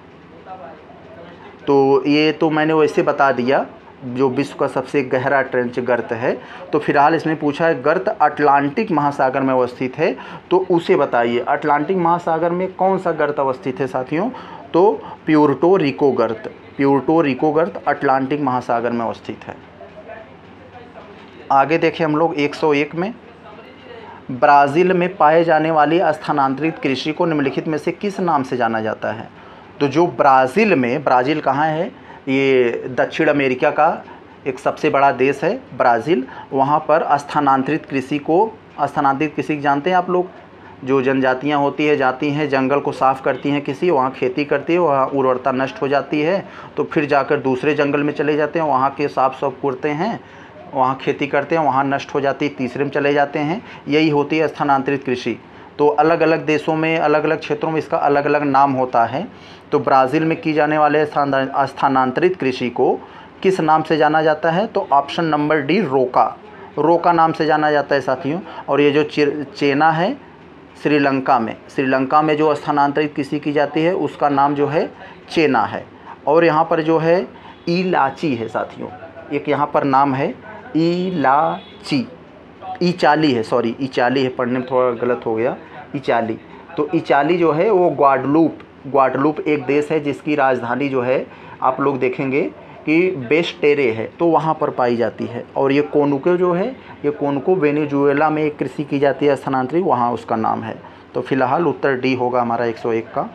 तो ये तो मैंने वैसे बता दिया जो विश्व का सबसे गहरा ट्रेंच गर्त है। तो फिलहाल इसमें पूछा है गर्त अटलांटिक महासागर में अवस्थित है, तो उसे बताइए। अटलांटिक महासागर में कौन सा गर्त अवस्थित है साथियों, तो प्यूर्टो रिको गर्त, प्यूर्टो रिको गर्त अटलांटिक महासागर में अवस्थित है। आगे देखें हम लोग एक सौ एक में, ब्राज़ील में पाए जाने वाली स्थानांतरित कृषि को निम्नलिखित में से किस नाम से जाना जाता है। तो जो ब्राज़ील में, ब्राज़ील कहाँ है, ये दक्षिण अमेरिका का एक सबसे बड़ा देश है ब्राज़ील। वहाँ पर स्थानांतरित कृषि को, स्थानांतरित कृषि जानते हैं आप लोग, जो जनजातियाँ होती है, जाती हैं, जंगल को साफ़ करती हैं किसी, वहाँ खेती करती है, वहाँ उर्वरता नष्ट हो जाती है, तो फिर जाकर दूसरे जंगल में चले जाते हैं, वहाँ के साफ साफ करते हैं, वहाँ खेती करते हैं, वहाँ नष्ट हो जाती है, तीसरे में चले जाते हैं। यही होती है स्थानांतरित कृषि। तो अलग अलग देशों में, अलग अलग क्षेत्रों में इसका अलग अलग नाम होता है। तो ब्राज़ील में की जाने वाले स्थानांतरित कृषि को किस नाम से जाना जाता है, तो ऑप्शन नंबर डी रोका, रोका नाम से जाना जाता है साथियों। और ये जो चेना है श्रीलंका में, श्रीलंका में जो स्थानांतरित कृषि की जाती है उसका नाम जो है चेना है। और यहाँ पर जो है इलाची है साथियों, एक यहाँ पर नाम है इलाची, इचाली है, सॉरी इचाली है, पढ़ने में थोड़ा गलत हो गया, इचाली। तो इचाली जो है वो ग्वाडलूप, ग्वाडलूप एक देश है जिसकी राजधानी जो है आप लोग देखेंगे कि बेस टेरे है तो वहाँ पर पाई जाती है। और ये कोनुको जो है, ये कोनुको वेनेजुएला में एक कृषि की जाती है स्थानांतरित, वहाँ उसका नाम है। तो फिलहाल उत्तर डी होगा हमारा एक सौ एक का।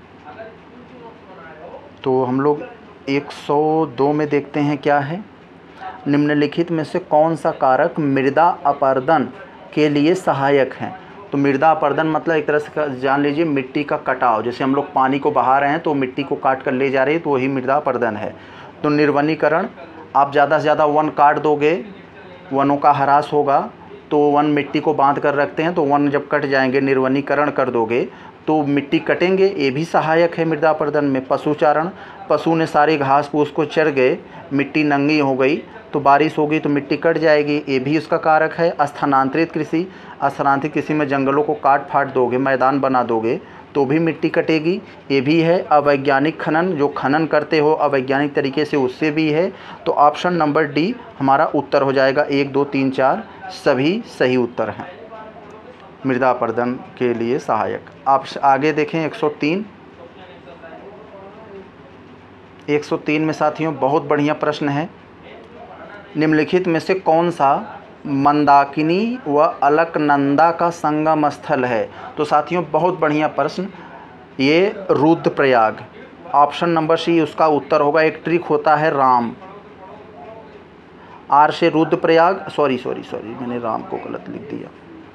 तो हम लोग एक सौ दो में देखते हैं क्या है। निम्नलिखित में से कौन सा कारक मृदा अपरदन के लिए सहायक है। तो मृदा अपरदन मतलब एक तरह से जान लीजिए मिट्टी का कटाव, जैसे हम लोग पानी को बहा रहे हैं तो मिट्टी को काट कर ले जा रही है, तो वही मृदा अपरदन है। तो निर्वनीकरण, आप ज़्यादा से ज़्यादा वन काट दोगे, वनों का ह्रास होगा, तो वन मिट्टी को बांध कर रखते हैं, तो वन जब कट जाएंगे, निर्वनीकरण कर दोगे तो मिट्टी कटेंगे, ये भी सहायक है मृदा अपरदन में। पशुचारण, पशु ने सारी घास फूस को चर गए, मिट्टी नंगी हो गई, तो बारिश होगी तो मिट्टी कट जाएगी, ये भी उसका कारक है। स्थानांतरित कृषि, स्थानांतरित कृषि में जंगलों को काट फाट दोगे, मैदान बना दोगे तो भी मिट्टी कटेगी, ये भी है। अवैज्ञानिक खनन, जो खनन करते हो अवैज्ञानिक तरीके से, उससे भी है। तो ऑप्शन नंबर डी हमारा उत्तर हो जाएगा। एक दो तीन चार सभी सही उत्तर हैं मृदा अपरदन के लिए सहायक। आप आगे देखें एक सौ तीन। एक सौ तीन में साथियों बहुत बढ़िया प्रश्न है। निम्नलिखित में से कौन सा मंदाकिनी व अलकनंदा का संगम स्थल है। तो साथियों बहुत बढ़िया प्रश्न, ये रुद्रप्रयाग, ऑप्शन नंबर सी उसका उत्तर होगा। एक ट्रिक होता है राम, आर से रुद्रप्रयाग, सॉरी सॉरी सॉरी मैंने राम को गलत लिख दिया,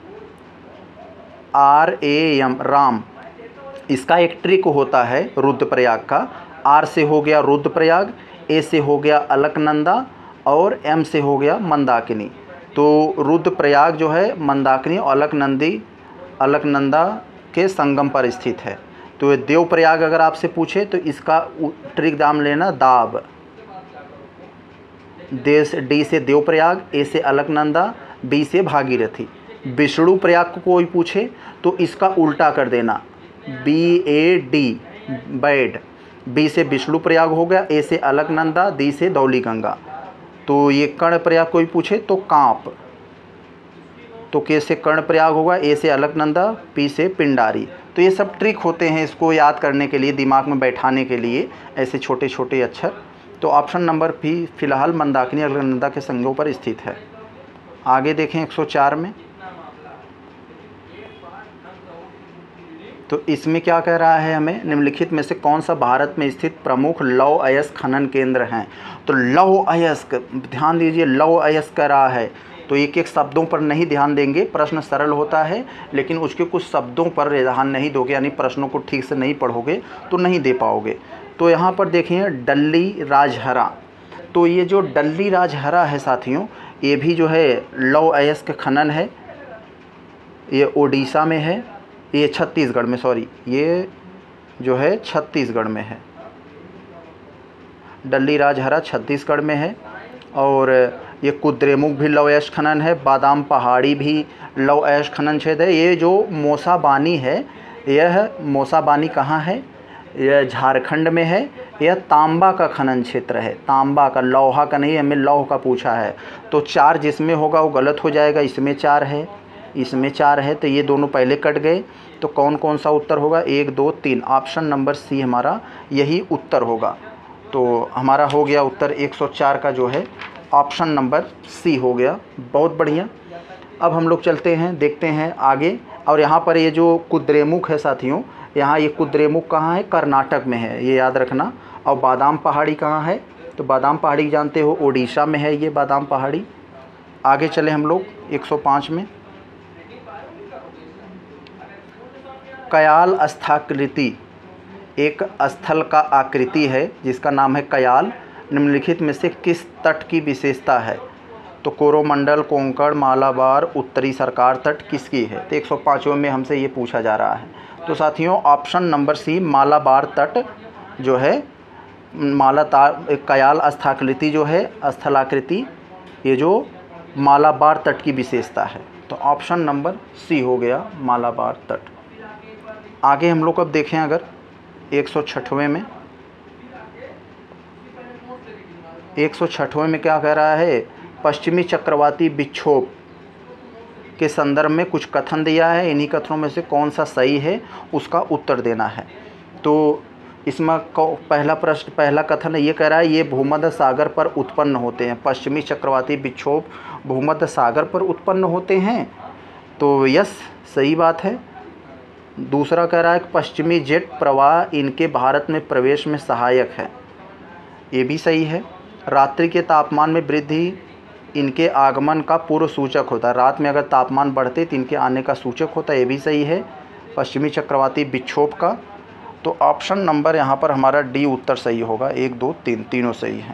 आर ए एम राम, इसका एक ट्रिक होता है रुद्रप्रयाग का। आर से हो गया रुद्रप्रयाग, ए से हो गया अलकनंदा और एम से हो गया मंदाकिनी। तो रुद्रप्रयाग जो है मंदाकिनी और अलकनंदी अलकनंदा के संगम पर स्थित है। तो ये देवप्रयाग अगर आपसे पूछे तो इसका ट्रिक दाम लेना दाब, देश डी से देवप्रयाग, ए से अलकनंदा, बी से भागीरथी। विष्णु प्रयाग को कोई पूछे तो इसका उल्टा कर देना, B A D bad, B से विष्णु प्रयाग हो गया, ए से अलकनंदा, डी से धौली गंगा। तो ये कर्ण प्रयाग कोई पूछे तो कांप, तो के से कर्ण प्रयाग होगा, ए से अलकनंदा, पी से पिंडारी। तो ये सब ट्रिक होते हैं इसको याद करने के लिए, दिमाग में बैठाने के लिए, ऐसे छोटे छोटे अक्षर। तो ऑप्शन नंबर भी फिलहाल मंदाकिनी अलकनंदा के संगमों पर स्थित है। आगे देखें एक सौ चार में। तो इसमें क्या कह रहा है हमें, निम्नलिखित में से कौन सा भारत में स्थित प्रमुख लौह अयस्क खनन केंद्र हैं। तो लौह अयस्क, ध्यान दीजिए लौह अयस्क कह रहा है, तो एक एक शब्दों पर नहीं ध्यान देंगे, प्रश्न सरल होता है लेकिन उसके कुछ शब्दों पर ध्यान नहीं दोगे, यानी प्रश्नों को ठीक से नहीं पढ़ोगे तो नहीं दे पाओगे। तो यहाँ पर देखिए डल्ली राजहरा, तो ये जो डल्ली राजहरा है साथियों, ये भी जो है लौह अयस्क खनन है, ये ओडिशा में है, ये छत्तीसगढ़ में, सॉरी ये जो है छत्तीसगढ़ में है, डल्ली राजहरा छत्तीसगढ़ में है। और ये कुद्रेमुख भी लौह अयस्क खनन है, बादाम पहाड़ी भी लौह अयस्क खनन क्षेत्र है। ये जो मोसाबानी है, यह मोसाबानी कहाँ है, यह झारखंड में है। यह तांबा का खनन क्षेत्र है, तांबा का, लोहा का नहीं, हमें लौह का पूछा है। तो चार जिसमें होगा वो गलत हो जाएगा, इसमें चार है, इसमें चार है, तो ये दोनों पहले कट गए। तो कौन कौन सा उत्तर होगा, एक दो तीन, ऑप्शन नंबर सी हमारा यही उत्तर होगा। तो हमारा हो गया उत्तर एक सौ चार का जो है ऑप्शन नंबर सी हो गया। बहुत बढ़िया। अब हम लोग चलते हैं, देखते हैं आगे। और यहाँ पर ये जो कुद्रेमुख है साथियों, यहाँ ये कुद्रेमुख कहाँ है, कर्नाटक में है, ये याद रखना। और बादाम पहाड़ी कहाँ है, तो बादाम पहाड़ी जानते हो ओडिशा में है ये बादाम पहाड़ी। आगे चले हम लोग एक सौ पाँच में। कयाल स्थाकृति एक स्थल का आकृति है जिसका नाम है कयाल, निम्नलिखित में से किस तट की विशेषता है। तो कोरोमंडल, कोंकण, मालाबार, उत्तरी सरकार तट किसकी है। तो एक सौ पाँचवें में हमसे ये पूछा जा रहा है। तो साथियों ऑप्शन नंबर सी मालाबार तट जो है, माला कयाल स्थाकृति जो है स्थलाकृति, ये जो मालाबार तट की विशेषता है। तो ऑप्शन नंबर सी हो गया मालाबार तट। आगे हम लोग अब देखें अगर एक सौ छठवें में, एक सौ छठवें में क्या कह रहा है, पश्चिमी चक्रवाती विक्षोभ के संदर्भ में कुछ कथन दिया है, इन्हीं कथनों में से कौन सा सही है उसका उत्तर देना है। तो इसमें पहला प्रश्न पहला कथन ये कह रहा है ये भूमध्य सागर पर उत्पन्न होते हैं, पश्चिमी चक्रवाती विक्षोभ भूमध्य सागर पर उत्पन्न होते हैं, तो यस सही बात है। दूसरा कह रहा है कि पश्चिमी जेट प्रवाह इनके भारत में प्रवेश में सहायक है, ये भी सही है। रात्रि के तापमान में वृद्धि इनके आगमन का पूर्व सूचक होता है, रात में अगर तापमान बढ़ते तो इनके आने का सूचक होता है, ये भी सही है पश्चिमी चक्रवाती विक्षोभ का। तो ऑप्शन नंबर यहाँ पर हमारा डी उत्तर सही होगा, एक दो तीन तीनों सही हैं।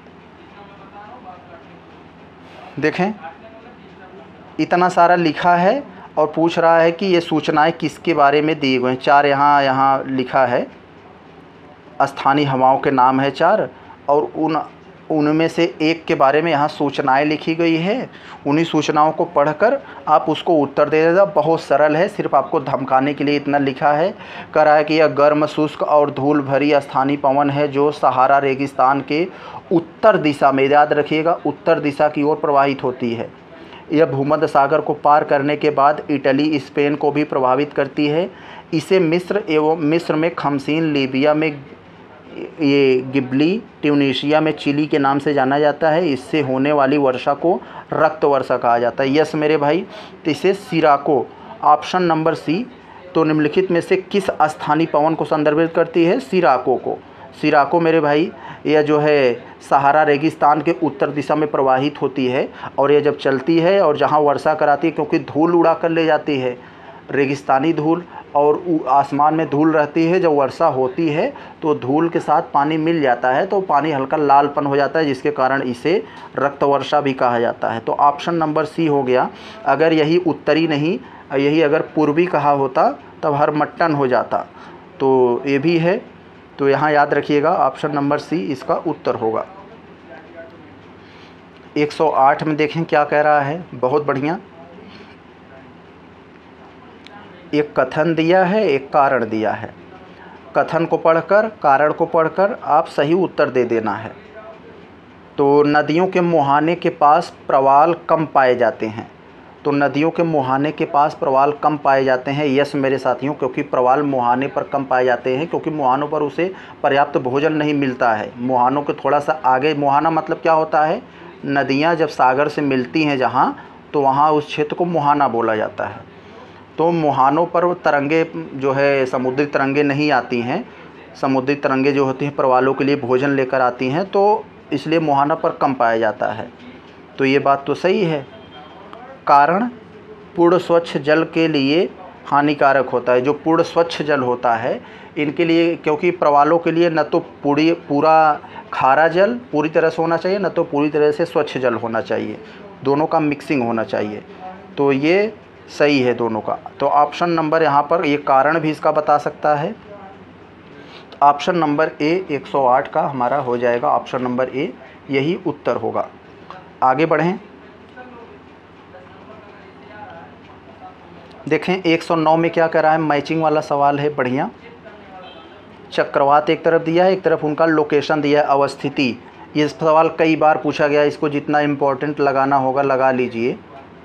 देखें इतना सारा लिखा है और पूछ रहा है कि ये सूचनाएं किसके बारे में दिए गए हैं। चार यहाँ यहाँ लिखा है, स्थानीय हवाओं के नाम है चार, और उन उनमें से एक के बारे में यहाँ सूचनाएं लिखी गई है। उन्हीं सूचनाओं को पढ़कर आप उसको उत्तर दे देना, बहुत सरल है, सिर्फ आपको धमकाने के लिए इतना लिखा है। कह रहा है कि यह गर्म शुष्क और धूल भरी स्थानीय पवन है जो सहारा रेगिस्तान के उत्तर दिशा में, याद रखिएगा उत्तर दिशा की ओर प्रवाहित होती है। यह भूमध्य सागर को पार करने के बाद इटली स्पेन को भी प्रभावित करती है। इसे मिस्र एवं मिस्र में खमसीन, लीबिया में ये गिबली, ट्यूनीशिया में चिली के नाम से जाना जाता है। इससे होने वाली वर्षा को रक्त वर्षा कहा जाता है। यस मेरे भाई, तो इसे सिराको, ऑप्शन नंबर सी। तो निम्नलिखित में से किस स्थानीय पवन को संदर्भित करती है? सिराको को। सिराको मेरे भाई यह जो है सहारा रेगिस्तान के उत्तर दिशा में प्रवाहित होती है, और यह जब चलती है और जहाँ वर्षा कराती है, क्योंकि धूल उड़ा कर ले जाती है, रेगिस्तानी धूल, और आसमान में धूल रहती है, जब वर्षा होती है तो धूल के साथ पानी मिल जाता है, तो पानी हल्का लालपन हो जाता है, जिसके कारण इसे रक्त वर्षा भी कहा जाता है। तो ऑप्शन नंबर सी हो गया। अगर यही उत्तरी नहीं, यही अगर पूर्वी कहा होता तब हर मट्टन हो जाता, तो ये भी है। तो यहाँ याद रखिएगा ऑप्शन नंबर सी इसका उत्तर होगा। एक सौ आठ में देखें क्या कह रहा है, बहुत बढ़िया। एक कथन दिया है, एक कारण दिया है। कथन को पढ़कर, कारण को पढ़कर आप सही उत्तर दे देना है। तो नदियों के मुहाने के पास प्रवाल कम पाए जाते हैं। तो नदियों के मुहाने के पास प्रवाल कम पाए जाते हैं, यस मेरे साथियों, क्योंकि प्रवाल मुहाने पर कम पाए जाते हैं, क्योंकि मुहानों पर उसे पर्याप्त भोजन नहीं मिलता है। मुहानों के थोड़ा सा आगे, मुहाना मतलब क्या होता है, नदियाँ जब सागर से मिलती हैं जहाँ, तो वहाँ उस क्षेत्र को मुहाना बोला जाता है। तो मुहानों पर तरंगे जो है समुद्री तरंगे नहीं आती हैं, समुद्री तरंगे जो होती हैं प्रवालों के लिए भोजन लेकर आती हैं, तो इसलिए मुहाना पर कम पाया जाता है। तो ये बात तो सही है। कारण पूर्ण स्वच्छ जल के लिए हानिकारक होता है। जो पूर्ण स्वच्छ जल होता है इनके लिए, क्योंकि प्रवालों के लिए न तो पूरी पूरा खारा जल पूरी तरह से होना चाहिए, न तो पूरी तरह से स्वच्छ जल होना चाहिए, दोनों का मिक्सिंग होना चाहिए। तो ये सही है दोनों का। तो ऑप्शन नंबर यहाँ पर ये कारण भी इसका बता सकता है। तो ऑप्शन नंबर ए एक सौ आठ का हमारा हो जाएगा, ऑप्शन नंबर ए यही उत्तर होगा। आगे बढ़ें, देखें एक सौ नौ में क्या कर रहा है, मैचिंग वाला सवाल है, बढ़िया। चक्रवात एक तरफ दिया है, एक तरफ उनका लोकेशन दिया है, अवस्थिति। ये सवाल कई बार पूछा गया, इसको जितना इम्पोर्टेंट लगाना होगा लगा लीजिए।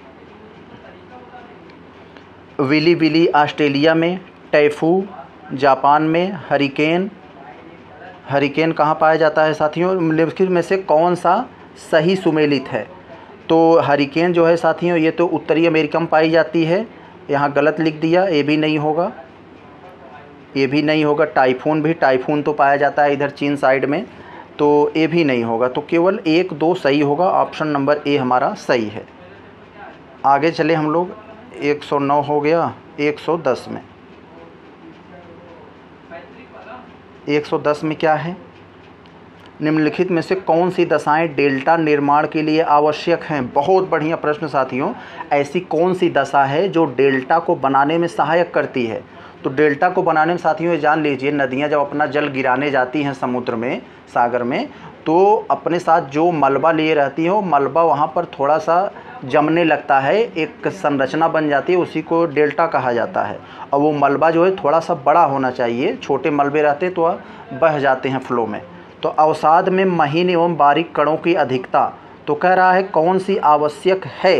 विली विली ऑस्ट्रेलिया में, टैफू जापान में, हरिकेन हरिकेन कहाँ पाया जाता है साथियों? निम्नलिखित में से कौन सा सही सुमेलित है? तो हरिकेन जो है साथियों ये तो उत्तरी अमेरिका में पाई जाती है, यहाँ गलत लिख दिया, ये भी नहीं होगा, ये भी नहीं होगा। टाइफून भी, टाइफून तो पाया जाता है इधर चीन साइड में, तो ये भी नहीं होगा। तो केवल एक दो सही होगा, ऑप्शन नंबर ए हमारा सही है। आगे चले हम लोग, एक सौ नौ हो गया, एक सौ दस में एक सौ दस में क्या है, निम्नलिखित में से कौन सी दशाएं डेल्टा निर्माण के लिए आवश्यक हैं? बहुत बढ़िया प्रश्न साथियों। ऐसी कौन सी दशा है जो डेल्टा को बनाने में सहायक करती है? तो डेल्टा को बनाने में साथियों ये जान लीजिए, नदियां जब अपना जल गिराने जाती हैं समुद्र में, सागर में, तो अपने साथ जो मलबा लिए रहती है वो मलबा वहाँ पर थोड़ा सा जमने लगता है, एक संरचना बन जाती है, उसी को डेल्टा कहा जाता है। और वो मलबा जो है थोड़ा सा बड़ा होना चाहिए, छोटे मलबे रहते तो बह जाते हैं फ्लो में। तो अवसाद में महीन एवं बारीक कणों की अधिकता, तो कह रहा है कौन सी आवश्यक है?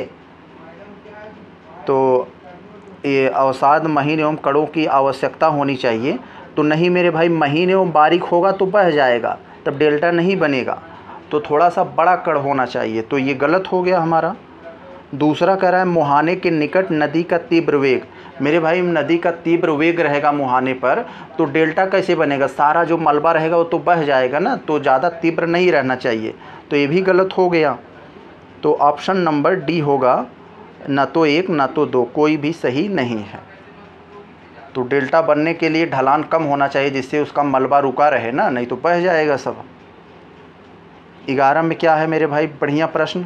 तो ये अवसाद महीन एवं कणों की आवश्यकता होनी चाहिए। तो नहीं मेरे भाई, महीने में बारीक होगा तो बह जाएगा, तब डेल्टा नहीं बनेगा, तो थोड़ा सा बड़ा कड़ होना चाहिए, तो ये गलत हो गया हमारा। दूसरा कह रहा है मुहाने के निकट नदी का तीव्र वेग। मेरे भाई नदी का तीव्र वेग रहेगा मुहाने पर, तो डेल्टा कैसे बनेगा? सारा जो मलबा रहेगा वो तो बह जाएगा ना, तो ज़्यादा तीव्र नहीं रहना चाहिए, तो ये भी गलत हो गया। तो ऑप्शन नंबर डी होगा, ना तो एक ना तो दो, कोई भी सही नहीं है। तो डेल्टा बनने के लिए ढलान कम होना चाहिए, जिससे उसका मलबा रुका रहे ना, नहीं तो बह जाएगा सब। ग्यारह में क्या है मेरे भाई, बढ़िया प्रश्न।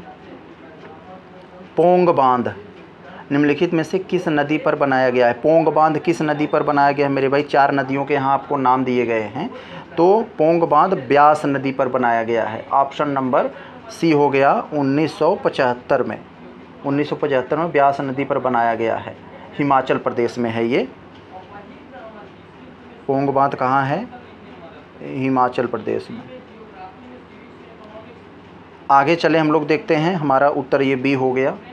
पोंग बांध निम्नलिखित में से किस नदी पर बनाया गया है? पोंग बांध किस नदी पर बनाया गया है मेरे भाई? चार नदियों के यहाँ आपको नाम दिए गए हैं, तो पोंग बांध ब्यास नदी पर बनाया गया है। ऑप्शन नंबर सी हो गया, उन्नीस सौ पचहत्तर में उन्नीस सौ पचहत्तर में ब्यास नदी पर बनाया गया है। हिमाचल प्रदेश में है ये। पोंग बांध कहाँ है? हिमाचल प्रदेश में। आगे चले हम लोग देखते हैं, हमारा उत्तर ये बी हो गया।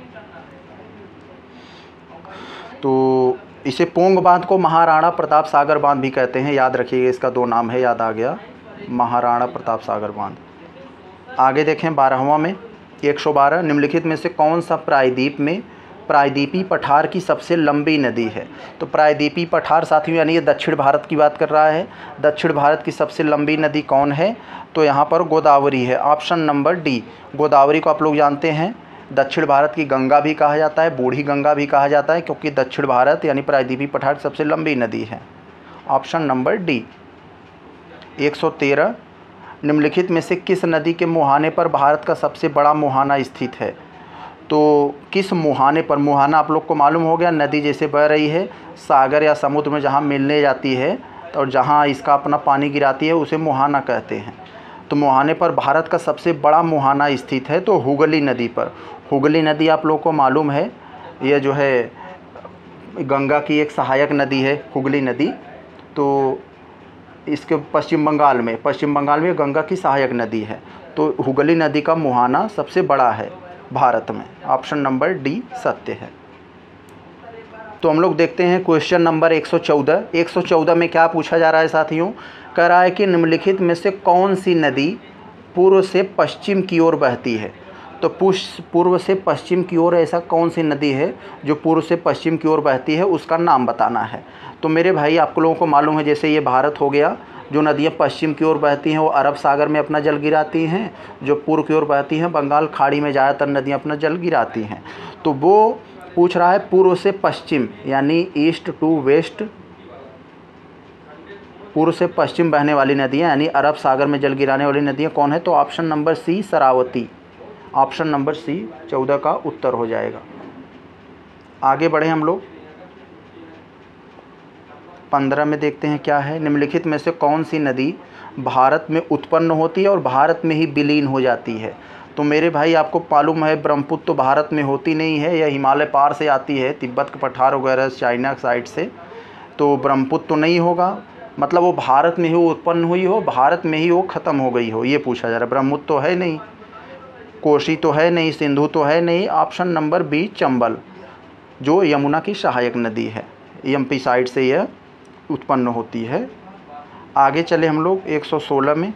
तो इसे पोंग बांध को महाराणा प्रताप सागर बांध भी कहते हैं, याद रखिएगा, इसका दो नाम है, याद आ गया, महाराणा प्रताप सागर बांध। आगे देखें बारहवां में, एक सौ बारह निम्नलिखित में से कौन सा प्रायद्वीप में प्रायद्वीपी पठार की सबसे लंबी नदी है? तो प्रायद्वीपी पठार साथियों यानी ये दक्षिण भारत की बात कर रहा है। दक्षिण भारत की सबसे लंबी नदी कौन है? तो यहाँ पर गोदावरी है। Option number D. गोदावरी को आप लोग जानते हैं दक्षिण भारत की गंगा भी कहा जाता है, बूढ़ी गंगा भी कहा जाता है, क्योंकि दक्षिण भारत यानी प्रायद्वीपी पठार की सबसे लंबी नदी है। Option number D. एक सौ तेरह निम्नलिखित में से किस नदी के मुहाने पर भारत का सबसे बड़ा मुहाना स्थित है? तो किस मुहाने पर? मुहाना आप लोग को मालूम हो गया, नदी जैसे बह रही है सागर या समुद्र में जहाँ मिलने जाती है और जहाँ इसका अपना पानी गिराती है, उसे मुहाना कहते हैं। तो मुहाने पर भारत का सबसे बड़ा मुहाना स्थित है, तो हुगली नदी पर। हुगली नदी आप लोग को मालूम है, ये जो है गंगा की एक सहायक नदी है हुगली नदी। तो इसके पश्चिम बंगाल में पश्चिम बंगाल में गंगा की सहायक नदी है, तो हुगली नदी का मुहाना सबसे बड़ा है भारत में। ऑप्शन नंबर डी सत्य है। तो हम लोग देखते हैं क्वेश्चन नंबर एक सौ चौदह। एक सौ चौदह में क्या पूछा जा रहा है साथियों? कह रहा है कि निम्नलिखित में से कौन सी नदी पूर्व से पश्चिम की ओर बहती है? तो पूर्व से पश्चिम की ओर ऐसा कौन सी नदी है जो पूर्व से पश्चिम की ओर बहती है, उसका नाम बताना है। तो मेरे भाई आप लोगों को मालूम है, जैसे ये भारत हो गया, जो नदियाँ पश्चिम की ओर बहती हैं वो अरब सागर में अपना जल गिराती हैं, जो पूर्व की ओर बहती हैं बंगाल खाड़ी में ज़्यादातर नदियाँ अपना जल गिराती हैं। तो वो पूछ रहा है पूर्व से पश्चिम यानी ईस्ट टू वेस्ट, पूर्व से पश्चिम बहने वाली नदियाँ यानी अरब सागर में जल गिराने वाली नदियाँ कौन है? तो option number C Sharavati. Option number C चौदह का उत्तर हो जाएगा। आगे बढ़े हम लोग, पंद्रह में देखते हैं क्या है। निम्नलिखित में से कौन सी नदी भारत में उत्पन्न होती है और भारत में ही विलीन हो जाती है? तो मेरे भाई आपको मालूम है ब्रह्मपुत्र तो भारत में होती नहीं है, यह हिमालय पार से आती है, तिब्बत के पठार वगैरह चाइना साइड से, तो ब्रह्मपुत्र तो नहीं होगा, मतलब वो भारत में ही उत्पन्न हुई हो, भारत में ही वो ख़त्म हो गई हो, ये पूछा जा रहा है। ब्रह्मपुत्र तो है नहीं, कोसी तो है नहीं, सिंधु तो है नहीं। ऑप्शन नंबर बी चंबल, जो यमुना की सहायक नदी है, एमपी साइड से यह उत्पन्न होती है। आगे चले हम लोग एक सौ सोलह में,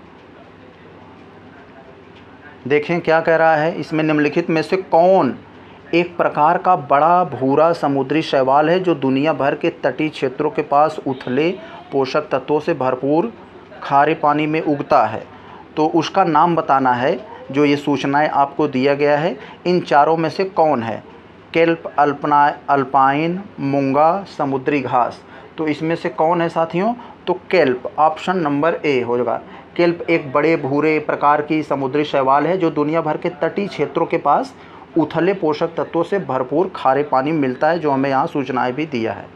देखें क्या कह रहा है इसमें। निम्नलिखित में से कौन एक प्रकार का बड़ा भूरा समुद्री शैवाल है जो दुनिया भर के तटीय क्षेत्रों के पास उथले पोषक तत्वों से भरपूर खारे पानी में उगता है? तो उसका नाम बताना है, जो ये सूचनाएं आपको दिया गया है। इन चारों में से कौन है? केल्प, अल्पना अल्पाइन, मूंगा, समुद्री घास। तो इसमें से कौन है साथियों? तो केल्प। ऑप्शन नंबर ए होगा। केल्प एक बड़े भूरे प्रकार की समुद्री शैवाल है जो दुनिया भर के तटीय क्षेत्रों के पास उथले पोषक तत्वों से भरपूर खारे पानी मिलता है, जो हमें यहाँ सूचनाएं भी दिया है।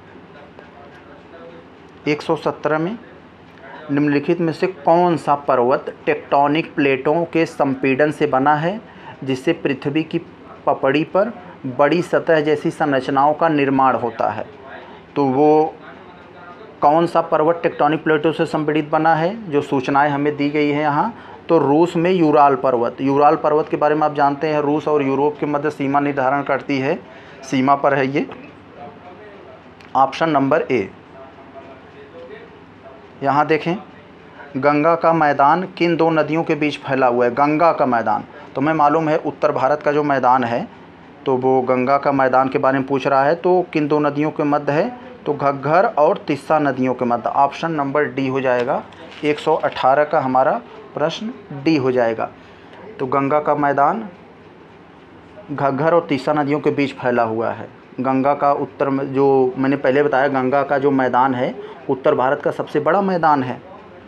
एक सौ सत्रह में निम्नलिखित में से कौन सा पर्वत टेक्टोनिक प्लेटों के संपीड़न से बना है, जिससे पृथ्वी की पपड़ी पर बड़ी सतह जैसी संरचनाओं का निर्माण होता है? तो वो कौन सा पर्वत टेक्टोनिक प्लेटों से संपीड़ित बना है, जो सूचनाएं हमें दी गई है यहाँ? तो रूस में यूराल पर्वत। यूराल पर्वत के बारे में आप जानते हैं, रूस और यूरोप के मध्य सीमा निर्धारण करती है, सीमा पर है ये। Option number A. यहाँ देखें, गंगा का मैदान किन दो नदियों के बीच फैला हुआ है? गंगा का मैदान तो हमें मालूम है उत्तर भारत का जो मैदान है तो वो गंगा का मैदान के बारे में पूछ रहा है। तो किन दो नदियों के मध्य है? तो घग्घर और तिस्सा नदियों के मध्य। ऑप्शन नंबर डी हो जाएगा। एक सौ अठारह का हमारा प्रश्न डी हो जाएगा। तो गंगा का मैदान घग्घर और तिस्सा नदियों के बीच फैला हुआ है। गंगा का उत्तर में, जो मैंने पहले बताया, गंगा का जो मैदान है उत्तर भारत का सबसे बड़ा मैदान है।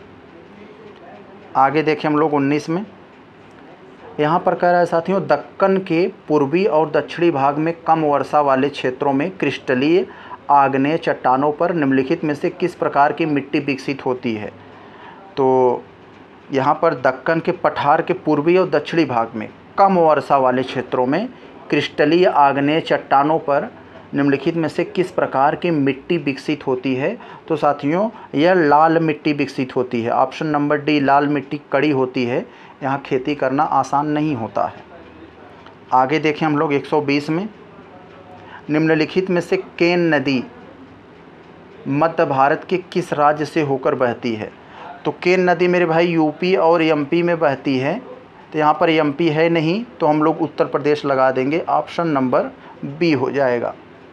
आगे देखें हम लोग उन्नीस में, यहाँ पर कह रहा है साथियों, दक्कन के पूर्वी और दक्षिणी भाग में कम वर्षा वाले क्षेत्रों में क्रिस्टलीय आग्नेय चट्टानों पर निम्नलिखित में से किस प्रकार की मिट्टी विकसित होती है? तो यहाँ पर दक्कन के पठार के पूर्वी और दक्षिणी भाग में कम वर्षा वाले क्षेत्रों में क्रिस्टलीय आग्नेय चट्टानों पर निम्नलिखित में से किस प्रकार की मिट्टी विकसित होती है? तो साथियों यह लाल मिट्टी विकसित होती है। ऑप्शन नंबर डी, लाल मिट्टी कड़ी होती है। यहाँ खेती करना आसान नहीं होता है। आगे देखें हम लोग एक सौ बीस में, निम्नलिखित में से केन नदी मध्य भारत के किस राज्य से होकर बहती है? तो केन नदी मेरे भाई यूपी और एमपी में बहती है। तो यहाँ पर एमपी है नहीं तो हम लोग उत्तर प्रदेश लगा देंगे। ऑप्शन नंबर बी हो जाएगा।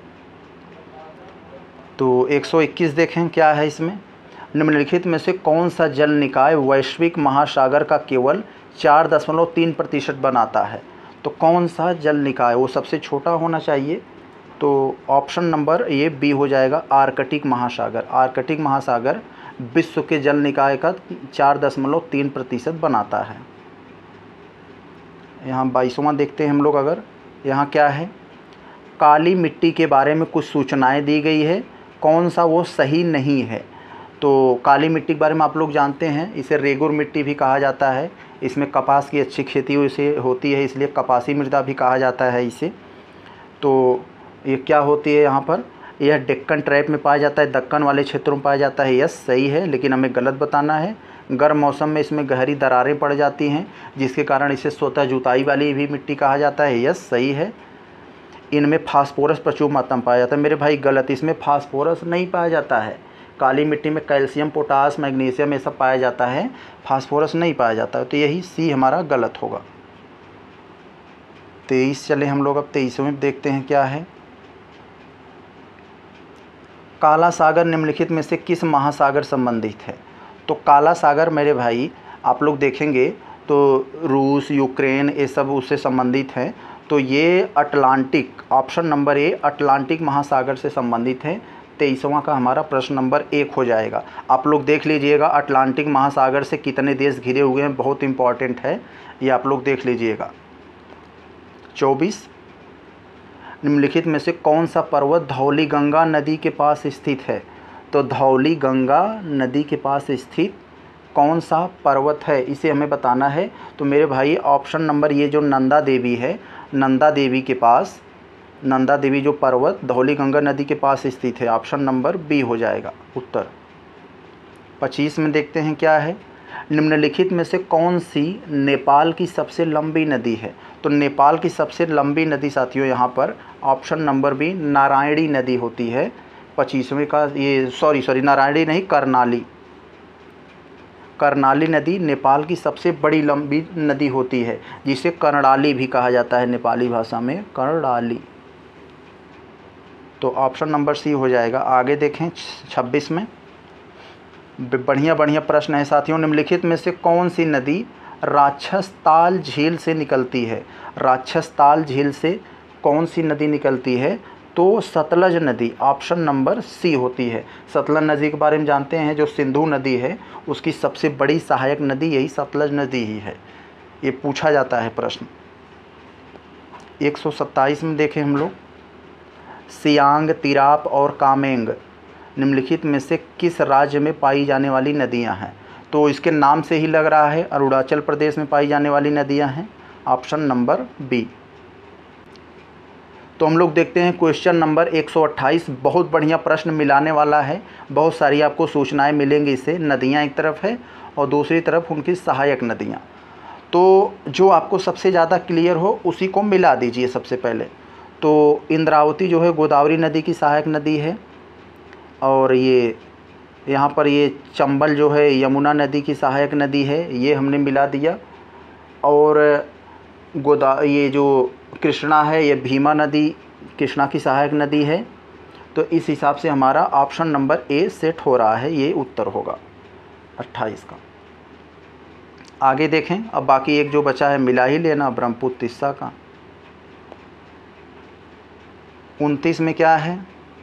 तो एक सौ इक्कीस देखें क्या है इसमें, निम्नलिखित में से कौन सा जल निकाय वैश्विक महासागर का केवल चार दशमलव तीन प्रतिशत बनाता है? तो कौन सा जल निकाय, वो सबसे छोटा होना चाहिए। तो ऑप्शन नंबर ये बी हो जाएगा, आर्कटिक महासागर। आर्कटिक महासागर विश्व के जल निकाय का चार दशमलव तीन प्रतिशत बनाता है। यहाँ बाईसवां देखते हैं हम लोग। अगर यहाँ क्या है, काली मिट्टी के बारे में कुछ सूचनाएं दी गई है, कौन सा वो सही नहीं है? तो काली मिट्टी के बारे में आप लोग जानते हैं, इसे रेगुर मिट्टी भी कहा जाता है। इसमें कपास की अच्छी खेती इसे होती है, इसलिए कपासी मृदा भी कहा जाता है इसे। तो ये क्या होती है यहाँ पर, यह डेक्कन ट्रैप में पाया जाता है, दक्कन वाले क्षेत्रों में पाया जाता है। यस सही है, लेकिन हमें गलत बताना है। गर्म मौसम में इसमें गहरी दरारें पड़ जाती हैं, जिसके कारण इसे स्वतः जुताई वाली भी मिट्टी कहा जाता है। यस सही है। इनमें फास्फोरस प्रचुर मात्रा में पाया जाता है। मेरे भाई गलत, इसमें फास्फोरस नहीं पाया जाता है। काली मिट्टी में कैल्शियम, पोटास, मैग्नीशियम ये सब पाया जाता है, फास्फोरस नहीं पाया जाता है। तो यही सी हमारा गलत होगा। तेईस चले हम लोग अब तेईसवें देखते हैं क्या है। काला सागर निम्नलिखित में से किस महासागर संबंधित है? तो काला सागर मेरे भाई आप लोग देखेंगे तो रूस, यूक्रेन ये सब उससे संबंधित हैं। तो ये Atlantic, option number A Atlantic महासागर से संबंधित है। तेईसवां का हमारा प्रश्न नंबर एक हो जाएगा। आप लोग देख लीजिएगा अटलांटिक महासागर से कितने देश घिरे हुए हैं, बहुत इंपॉर्टेंट है ये, आप लोग देख लीजिएगा। चौबीस, निम्नलिखित में से कौन सा पर्वत धौली गंगा नदी के पास स्थित है? तो धौली गंगा नदी के पास स्थित कौन सा पर्वत है, इसे हमें बताना है। तो मेरे भाई ऑप्शन नंबर ये जो नंदा देवी है, नंदा देवी के पास, नंदा देवी जो पर्वत धौली गंगा नदी के पास स्थित है। ऑप्शन नंबर बी हो जाएगा उत्तर। पच्चीस में देखते हैं क्या है, निम्नलिखित में से कौन सी नेपाल की सबसे लंबी नदी है? तो नेपाल की सबसे लंबी नदी साथियों यहाँ पर ऑप्शन नंबर बी नारायणी नदी होती है। पच्चीसवें का ये सॉरी सॉरी नारायणी नहीं, करनाली। करनाली नदी नेपाल की सबसे बड़ी लंबी नदी होती है, जिसे कर्णाली भी कहा जाता है नेपाली भाषा में, कर्णाली। तो ऑप्शन नंबर सी हो जाएगा। आगे देखें छब्बीस में, बढ़िया बढ़िया प्रश्न है साथियों। निम्नलिखित में से कौन सी नदी राक्षस ताल झील से निकलती है? राक्षस ताल झील से कौन सी नदी निकलती है? तो सतलज नदी, ऑप्शन नंबर सी होती है। सतलज नदी के बारे में जानते हैं, जो सिंधु नदी है उसकी सबसे बड़ी सहायक नदी यही सतलज नदी ही है। ये पूछा जाता है प्रश्न। एक सौ सत्ताईस में देखें हम लोग, सियांग, तिराप और कामेंग निम्नलिखित में से किस राज्य में पाई जाने वाली नदियां हैं? तो इसके नाम से ही लग रहा है अरुणाचल प्रदेश में पाई जाने वाली नदियां हैं। Option number B. तो हम लोग देखते हैं क्वेश्चन नंबर एक सौ अट्ठाईस। बहुत बढ़िया प्रश्न मिलाने वाला है, बहुत सारी आपको सूचनाएं मिलेंगी इससे। नदियां एक तरफ है और दूसरी तरफ उनकी सहायक नदियां। तो जो आपको सबसे ज़्यादा क्लियर हो उसी को मिला दीजिए सबसे पहले। तो इंद्रावती जो है गोदावरी नदी की सहायक नदी है, और ये यहाँ पर ये चंबल जो है यमुना नदी की सहायक नदी है, ये हमने मिला दिया। और गोदा ये जो कृष्णा है ये भीमा नदी कृष्णा की सहायक नदी है। तो इस हिसाब से हमारा ऑप्शन नंबर ए सेट हो रहा है, ये उत्तर होगा अट्ठाईस का। आगे देखें, अब बाकी एक जो बचा है मिला ही लेना, ब्रह्मपुत्र तिस्सा का। उनतीस में क्या है,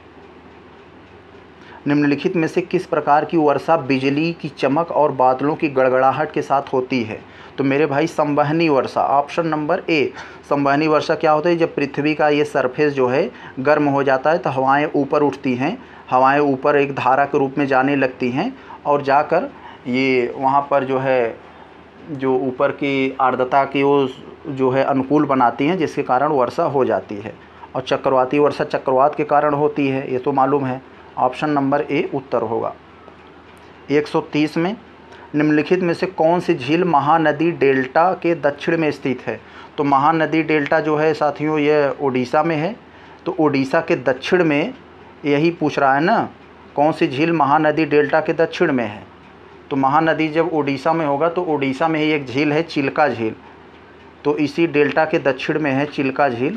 निम्नलिखित में से किस प्रकार की वर्षा बिजली की चमक और बादलों की गड़गड़ाहट के साथ होती है। तो मेरे भाई संवहनी वर्षा, ऑप्शन नंबर ए। संवहनी वर्षा क्या होता है, जब पृथ्वी का ये सरफेस जो है गर्म हो जाता है तो हवाएं ऊपर उठती हैं, हवाएं ऊपर एक धारा के रूप में जाने लगती हैं और जाकर ये वहाँ पर जो है जो ऊपर की आर्द्रता की वो जो है अनुकूल बनाती हैं, जिसके कारण वर्षा हो जाती है। और चक्रवाती वर्षा चक्रवात के कारण होती है, ये तो मालूम है। ऑप्शन नंबर ए उत्तर होगा। एक सौ तीस में निम्नलिखित में से कौन सी झील महानदी डेल्टा के दक्षिण में स्थित है। तो महानदी डेल्टा जो है साथियों ये उड़ीसा में है। तो उड़ीसा के दक्षिण में यही पूछ रहा है ना, कौन सी झील महानदी डेल्टा के दक्षिण में है। तो महानदी जब उड़ीसा में होगा तो उड़ीसा में ही एक झील है चिल्का झील, तो इसी डेल्टा के दक्षिण में है चिल्का झील।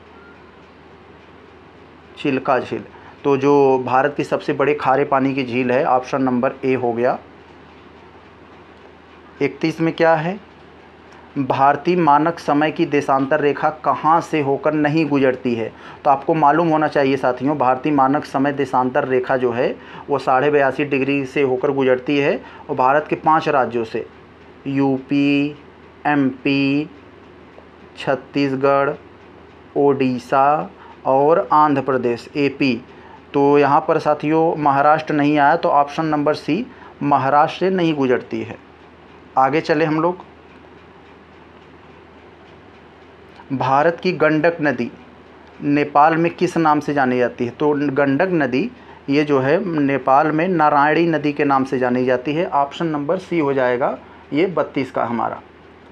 चिल्का झील तो जो भारत की सबसे बड़े खारे पानी की झील है, ऑप्शन नंबर ए हो गया। इकतीस में क्या है, भारतीय मानक समय की देशांतर रेखा कहाँ से होकर नहीं गुजरती है। तो आपको मालूम होना चाहिए साथियों, भारतीय मानक समय देशांतर रेखा जो है वो साढ़े बयासी डिग्री से होकर गुजरती है और भारत के पांच राज्यों से, यूपी, एमपी, छत्तीसगढ़, ओडिशा और आंध्र प्रदेश एपी। तो यहाँ पर साथियों महाराष्ट्र नहीं आया, तो ऑप्शन नंबर सी महाराष्ट्र से नहीं गुजरती है। आगे चले हम लोग, भारत की गंडक नदी नेपाल में किस नाम से जानी जाती है। तो गंडक नदी ये जो है नेपाल में नारायणी नदी के नाम से जानी जाती है। ऑप्शन नंबर सी हो जाएगा ये बत्तीस का हमारा।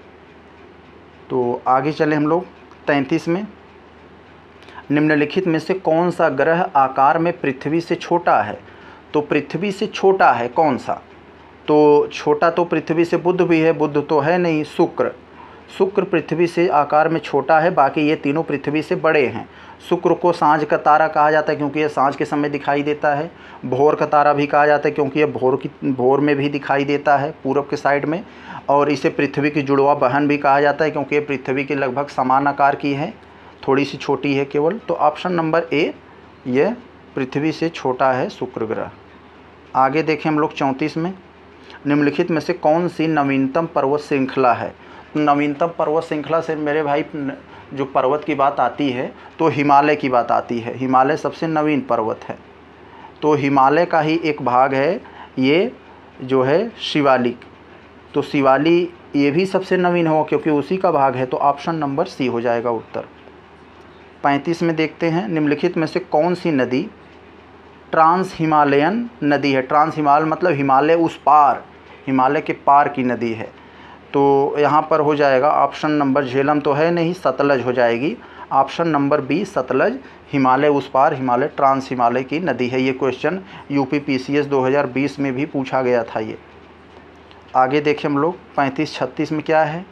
तो आगे चले हम लोग तैंतीस में, निम्नलिखित में से कौन सा ग्रह आकार में पृथ्वी से छोटा है। तो पृथ्वी से छोटा है कौन सा, तो छोटा तो पृथ्वी से बुध भी है, बुध तो है नहीं, शुक्र। शुक्र पृथ्वी से आकार में छोटा है, बाकी ये तीनों पृथ्वी से बड़े हैं। शुक्र को सांझ का तारा कहा जाता है क्योंकि ये सांझ के समय दिखाई देता है। भोर का तारा भी कहा जाता है क्योंकि ये भोर की भोर में भी दिखाई देता है पूरब के साइड में। और इसे पृथ्वी की जुड़वा बहन भी कहा जाता है क्योंकि ये पृथ्वी के लगभग समान आकार की है, थोड़ी सी छोटी है केवल। तो ऑप्शन नंबर ए ये पृथ्वी से छोटा है शुक्र ग्रह। आगे देखें हम लोग चौंतीस में, निम्नलिखित में से कौन सी नवीनतम पर्वत श्रृंखला है। नवीनतम पर्वत श्रृंखला से मेरे भाई जो पर्वत की बात आती है तो हिमालय की बात आती है। हिमालय सबसे नवीन पर्वत है। तो हिमालय का ही एक भाग है ये जो है शिवालिक। तो शिवाली ये भी सबसे नवीन हो क्योंकि उसी का भाग है। तो ऑप्शन नंबर सी हो जाएगा उत्तर। पैंतीस में देखते हैं, निम्नलिखित में से कौन सी नदी ट्रांस हिमालयन नदी है। ट्रांस हिमालय मतलब हिमालय उस पार, हिमालय के पार की नदी है। तो यहाँ पर हो जाएगा ऑप्शन नंबर, झेलम तो है नहीं, सतलज हो जाएगी। Option number B Sutlej, Himalaya उस पार, हिमालय ट्रांस हिमालय की नदी है। ये क्वेश्चन यूपी पीसीएस दो हज़ार बीस में भी पूछा गया था ये। आगे देखें हम लोग पैंतीस छत्तीस में क्या है,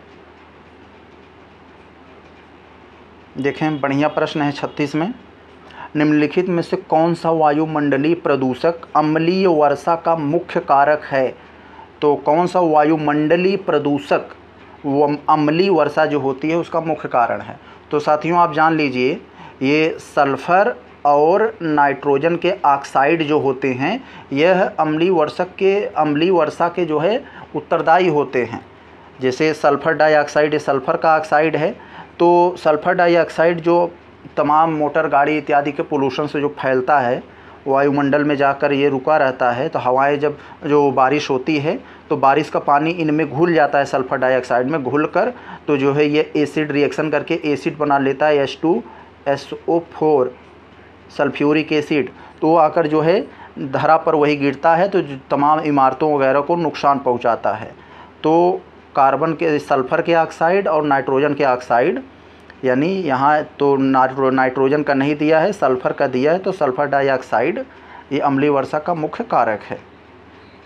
देखें बढ़िया प्रश्न है छत्तीस में। निम्नलिखित में से कौन सा वायुमंडलीय प्रदूषक अम्लीय वर्षा का मुख्य कारक है। तो कौन सा वायुमंडलीय प्रदूषक वो अम्लीय वर्षा जो होती है उसका मुख्य कारण है। तो साथियों आप जान लीजिए ये सल्फ़र और नाइट्रोजन के ऑक्साइड जो होते हैं यह अम्लीय वर्षक के अम्लीय वर्षा के जो है उत्तरदायी होते हैं। जैसे सल्फ़र डाइऑक्साइड ये सल्फ़र का ऑक्साइड है। तो सल्फ़र डाइऑक्साइड जो तमाम मोटर गाड़ी इत्यादि के पोल्यूशन से जो फैलता है वायुमंडल में जाकर ये रुका रहता है। तो हवाएं जब जो बारिश होती है तो बारिश का पानी इनमें घुल जाता है सल्फ़र डाइऑक्साइड में, घुल कर तो जो है ये एसिड रिएक्शन करके एसिड बना लेता है H two S O four sulphuric acid. तो वो आकर जो है धरा पर वही गिरता है तो तमाम इमारतों वगैरह को नुकसान पहुंचाता है। तो कार्बन के सल्फ़र के ऑक्साइड और नाइट्रोजन के ऑक्साइड, यानी यहाँ तो नाइट्रोजन का नहीं दिया है, सल्फ़र का दिया है। तो सल्फ़र डाइऑक्साइड ये अम्लीय वर्षा का मुख्य कारक है।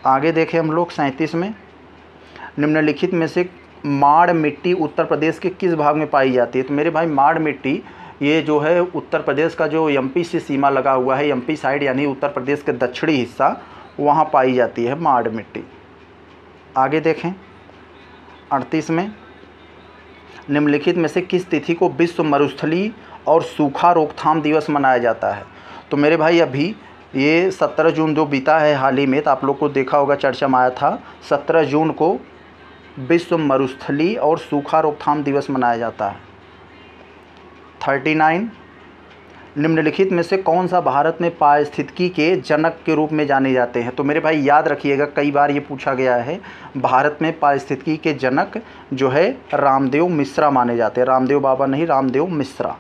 आगे देखें हम लोग सैंतीस में, निम्नलिखित में से माड़ मिट्टी उत्तर प्रदेश के किस भाग में पाई जाती है? तो मेरे भाई माड़ मिट्टी ये जो है उत्तर प्रदेश का जो एमपी से सीमा लगा हुआ है, एमपी साइड यानी उत्तर प्रदेश के दक्षिणी हिस्सा, वहाँ पाई जाती है माड़ मिट्टी। आगे देखें अड़तीस में, निम्नलिखित में से किस तिथि को विश्व मरुस्थली और सूखा रोकथाम दिवस मनाया जाता है? तो मेरे भाई अभी ये सत्रह जून जो बीता है हाल ही में, तो आप लोग को देखा होगा चर्चा में आया था, सत्रह जून को विश्व मरुस्थली और सूखा रोकथाम दिवस मनाया जाता है। थर्टी नाइन, निम्नलिखित में से कौन सा भारत में पारिस्थितिकी के जनक के रूप में जाने जाते हैं? तो मेरे भाई याद रखिएगा, कई बार ये पूछा गया है, भारत में पारिस्थितिकी के जनक जो है रामदेव मिश्रा माने जाते हैं, रामदेव बाबा नहीं, रामदेव मिश्रा।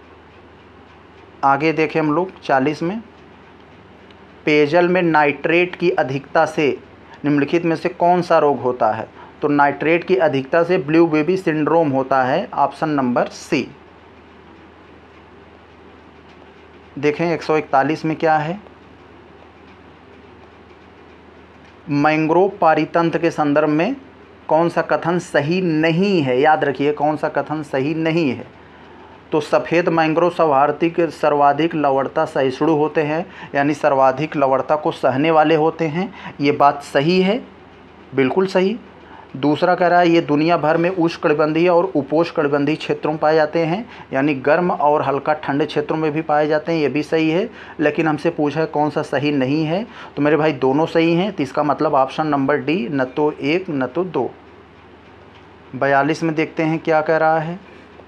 आगे देखें हम लोग चालीस में, पेयजल में नाइट्रेट की अधिकता से निम्नलिखित में से कौन सा रोग होता है? तो नाइट्रेट की अधिकता से ब्लू बेबी सिंड्रोम होता है, ऑप्शन नंबर सी। देखें एक सौ इकतालीस में क्या है, मैंग्रोव पारितंत्र के संदर्भ में कौन सा कथन सही नहीं है? याद रखिए कौन सा कथन सही नहीं है। तो सफ़ेद मैंग्रोव सर्वाधिक सर्वाधिक लवणता सहिष्णु होते हैं, यानी सर्वाधिक लवणता को सहने वाले होते हैं, ये बात सही है, बिल्कुल सही। दूसरा कह रहा है ये दुनिया भर में उष्णकटिबंधीय और उपोष्णकटिबंधीय क्षेत्रों में पाए जाते हैं, यानी गर्म और हल्का ठंडे क्षेत्रों में भी पाए जाते हैं, ये भी सही है। लेकिन हमसे पूछा है कौन सा सही नहीं है, तो मेरे भाई दोनों सही हैं, तो इसका मतलब ऑप्शन नंबर डी, न तो एक न तो दो। बयालीस में देखते हैं क्या कह रहा है,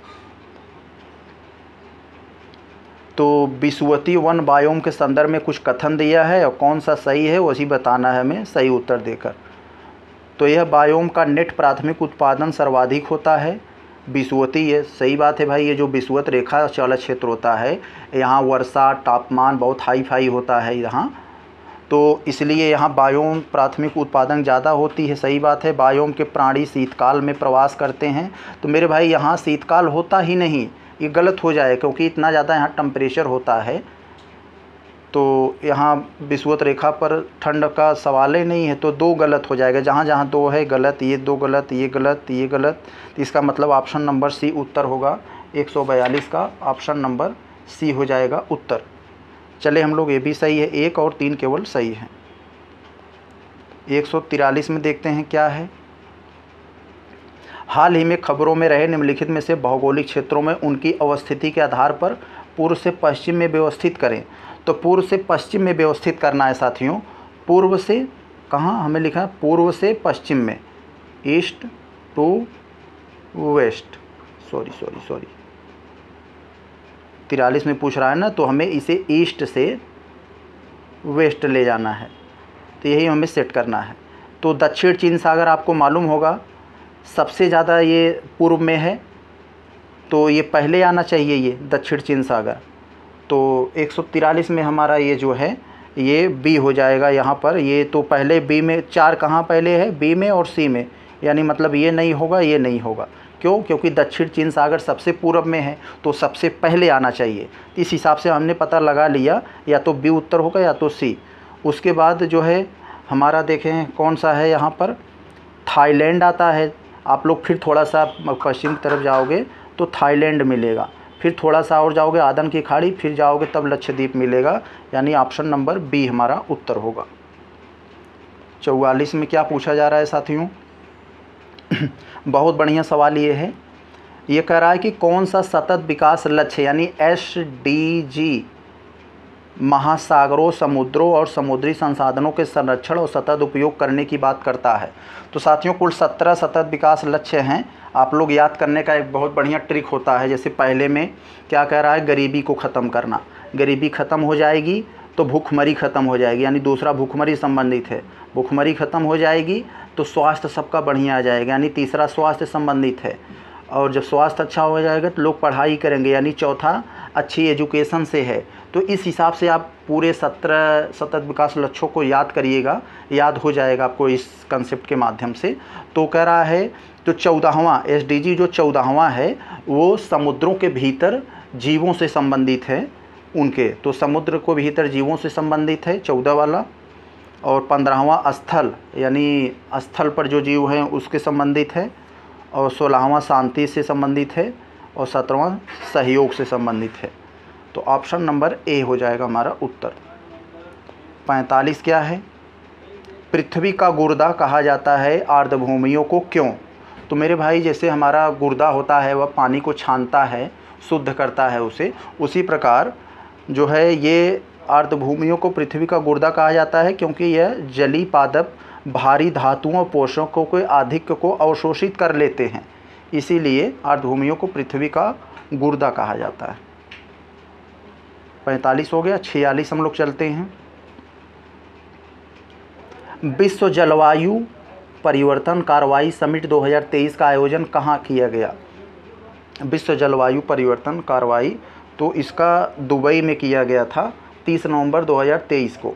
तो विषुवतीय वन बायोम के संदर्भ में कुछ कथन दिया है और कौन सा सही है वही बताना है हमें सही उत्तर देकर। तो यह बायोम का नेट प्राथमिक उत्पादन सर्वाधिक होता है, विषुवतीय, सही बात है भाई। ये जो विषुवत रेखा वाला क्षेत्र होता है, यहाँ वर्षा तापमान बहुत हाई फाई होता है यहाँ, तो इसलिए यहाँ बायोम प्राथमिक उत्पादन ज़्यादा होती है, सही बात है। बायोम के प्राणी शीतकाल में प्रवास करते हैं, तो मेरे भाई यहाँ शीतकाल होता ही नहीं, ये गलत हो जाए क्योंकि इतना ज़्यादा यहाँ टेम्परेचर होता है, तो यहाँ विषुवत रेखा पर ठंड का सवाल ही नहीं है, तो दो गलत हो जाएगा। जहाँ जहाँ दो है गलत, ये दो गलत, ये गलत, ये गलत, तो इसका मतलब ऑप्शन नंबर सी उत्तर होगा। एक सौ बयालीस का ऑप्शन नंबर सी हो जाएगा उत्तर। चले हम लोग, ये भी सही है, एक और तीन केवल सही है। एक सौ तिरालीस में देखते हैं क्या है, हाल ही में खबरों में रहे निम्नलिखित में से भौगोलिक क्षेत्रों में उनकी अवस्थिति के आधार पर पूर्व से पश्चिम में व्यवस्थित करें। तो पूर्व से पश्चिम में व्यवस्थित करना है साथियों, पूर्व से कहाँ हमें लिखा है, पूर्व से पश्चिम में, east to west, sorry sorry sorry तिरालीस में पूछ रहा है ना, तो हमें इसे ईस्ट से वेस्ट ले जाना है, तो यही हमें सेट करना है। तो दक्षिण चीन सागर आपको मालूम होगा सबसे ज़्यादा ये पूर्व में है, तो ये पहले आना चाहिए ये दक्षिण चीन सागर। तो एक सौ तिरालीस में हमारा ये जो है ये बी हो जाएगा यहाँ पर। ये तो पहले बी में, चार कहाँ पहले है, बी में और सी में, यानी मतलब ये नहीं होगा, ये नहीं होगा। क्यों? क्योंकि दक्षिण चीन सागर सबसे पूर्व में है, तो सबसे पहले आना चाहिए। इस हिसाब से हमने पता लगा लिया, या तो बी उत्तर होगा या तो सी। उसके बाद जो है हमारा देखें कौन सा है, यहाँ पर थाईलैंड आता है। आप लोग फिर थोड़ा सा पश्चिम की तरफ जाओगे तो थाईलैंड मिलेगा, फिर थोड़ा सा और जाओगे आदन की खाड़ी, फिर जाओगे तब लक्षद्वीप मिलेगा, यानी ऑप्शन नंबर बी हमारा उत्तर होगा। चौवालीस में क्या पूछा जा रहा है साथियों, बहुत बढ़िया सवाल ये है। ये कह रहा है कि कौन सा सतत विकास लक्ष्य यानी एस डी जी महासागरों, समुद्रों और समुद्री संसाधनों के संरक्षण और सतत उपयोग करने की बात करता है। तो साथियों कुल सत्रह सतत विकास लक्ष्य हैं। आप लोग याद करने का एक बहुत बढ़िया ट्रिक होता है। जैसे पहले में क्या कह रहा है, गरीबी को ख़त्म करना, गरीबी ख़त्म हो जाएगी तो भूखमरी ख़त्म हो जाएगी, यानी दूसरा भूखमरी संबंधित है, भूखमरी ख़त्म हो जाएगी तो स्वास्थ्य सबका बढ़िया आ जाएगा, यानी तीसरा स्वास्थ्य संबंधित है, और जब स्वास्थ्य अच्छा हो जाएगा तो लोग पढ़ाई करेंगे, यानी चौथा अच्छी एजुकेशन से है। तो इस हिसाब से आप पूरे सत्रह सतत विकास लक्ष्यों को याद करिएगा, याद हो जाएगा आपको इस कंसेप्ट के माध्यम से। तो कह रहा है तो चौदहवां एस डी जी जो चौदहवां है वो समुद्रों के भीतर जीवों से संबंधित है उनके, तो समुद्र को भीतर जीवों से संबंधित है चौदह वाला। और पंद्रहवां स्थल यानी स्थल पर जो जीव हैं उसके संबंधित है, और सोलहवां शांति से संबंधित है, और सत्रहवां सहयोग से संबंधित है। तो ऑप्शन नंबर ए हो जाएगा हमारा उत्तर। पैंतालीस क्या है? पृथ्वी का गुर्दा कहा जाता है आर्द्रभूमियों को, क्यों? तो मेरे भाई जैसे हमारा गुर्दा होता है वह पानी को छानता है, शुद्ध करता है उसे, उसी प्रकार जो है ये आर्द्रभूमियों को पृथ्वी का गुर्दा कहा जाता है, क्योंकि यह जलीय पादप भारी धातुओं और पोषकों के आधिक्य को अवशोषित कर लेते हैं, इसीलिए आर्द्रभूमियों को पृथ्वी का गुर्दा कहा जाता है। पैंतालीस हो गया। छियालीस हम लोग चलते हैं। विश्व जलवायु परिवर्तन कार्रवाई समिट दो हज़ार तेईस का आयोजन कहाँ किया गया? विश्व जलवायु परिवर्तन कार्रवाई तो इसका दुबई में किया गया था तीस नवंबर दो हज़ार तेईस को।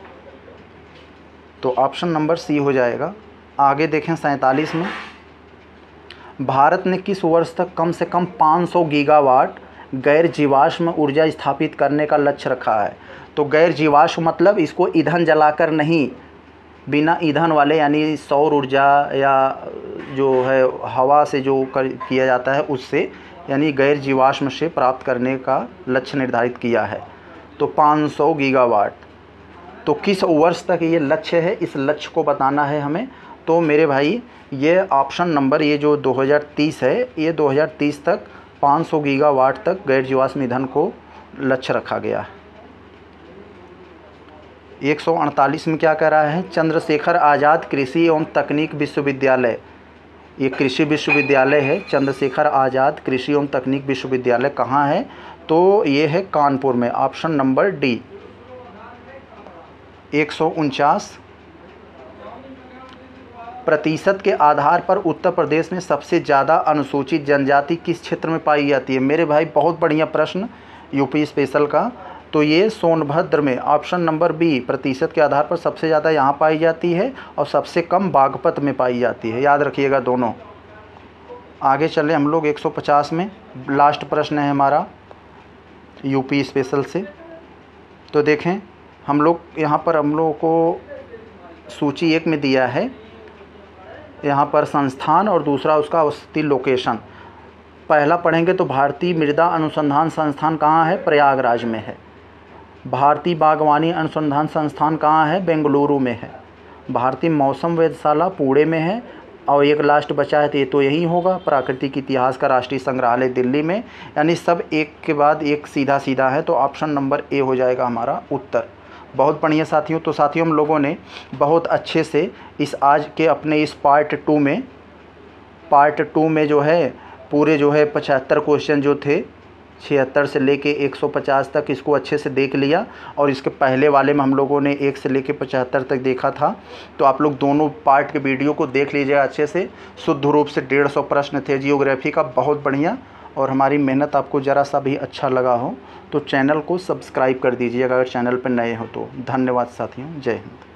तो ऑप्शन नंबर सी हो जाएगा। आगे देखें सैंतालीस में, भारत ने किस वर्ष तक कम से कम पाँच सौ गीगावाट गैर जीवाश्म ऊर्जा स्थापित करने का लक्ष्य रखा है? तो गैर जीवाश्म मतलब इसको ईंधन जलाकर नहीं, बिना ईंधन वाले यानी सौर ऊर्जा या जो है हवा से जो कर किया जाता है उससे, यानी गैर जीवाश्म से प्राप्त करने का लक्ष्य निर्धारित किया है। तो पाँच सौ गीगावाट। तो किस वर्ष तक ये लक्ष्य है, इस लक्ष्य को बताना है हमें। तो मेरे भाई ये ऑप्शन नंबर ये जो दो हज़ार तीस है, ये दो हज़ार तीस तक पाँच सौ गीगावाट तक गैर जीवाश्म ईंधन को लक्ष्य रखा गया है। एक सौ अड़तालीस में क्या कह रहा है? चंद्रशेखर आज़ाद कृषि एवं तकनीक विश्वविद्यालय, ये कृषि विश्वविद्यालय है। चंद्रशेखर आज़ाद कृषि एवं तकनीक विश्वविद्यालय कहाँ है? तो ये है कानपुर में, ऑप्शन नंबर डी। एक सौ उनचास, प्रतिशत के आधार पर उत्तर प्रदेश में सबसे ज़्यादा अनुसूचित जनजाति किस क्षेत्र में पाई जाती है? मेरे भाई बहुत बढ़िया प्रश्न यूपी स्पेशल का। तो ये सोनभद्र में, ऑप्शन नंबर बी, प्रतिशत के आधार पर सबसे ज़्यादा यहाँ पाई जाती है और सबसे कम बागपत में पाई जाती है, याद रखिएगा दोनों। आगे चलें हम लोग एक सौ पचास में, लास्ट प्रश्न है हमारा यूपी स्पेशल से। तो देखें हम लोग यहाँ पर हम लोगों को सूची एक में दिया है, यहाँ पर संस्थान और दूसरा उसका अवस्थित लोकेशन। पहला पढ़ेंगे तो भारतीय मृदा अनुसंधान संस्थान कहाँ है? प्रयागराज में है। भारतीय बागवानी अनुसंधान संस्थान कहाँ है? बेंगलुरु में है। भारतीय मौसम वेधशाला पुणे में है। और एक लास्ट बचा है तो ये तो यही होगा, प्राकृतिक इतिहास का राष्ट्रीय संग्रहालय दिल्ली में। यानी सब एक के बाद एक सीधा सीधा है, तो ऑप्शन नंबर ए हो जाएगा हमारा उत्तर। बहुत बढ़िया साथियों। तो साथियों हम लोगों ने बहुत अच्छे से इस आज के अपने इस पार्ट टू में पार्ट टू में जो है पूरे जो है पचहत्तर क्वेश्चन जो थे छिहत्तर से लेके एक सौ पचास तक इसको अच्छे से देख लिया। और इसके पहले वाले में हम लोगों ने एक से लेके पचहत्तर तक देखा था। तो आप लोग दोनों पार्ट के वीडियो को देख लीजिएगा अच्छे से। शुद्ध रूप से डेढ़ सौ प्रश्न थे जियोग्राफी का, बहुत बढ़िया। और हमारी मेहनत आपको ज़रा सा भी अच्छा लगा हो तो चैनल को सब्सक्राइब कर दीजिएगा अगर चैनल पर नए हो तो। धन्यवाद साथियों, जय हिंद।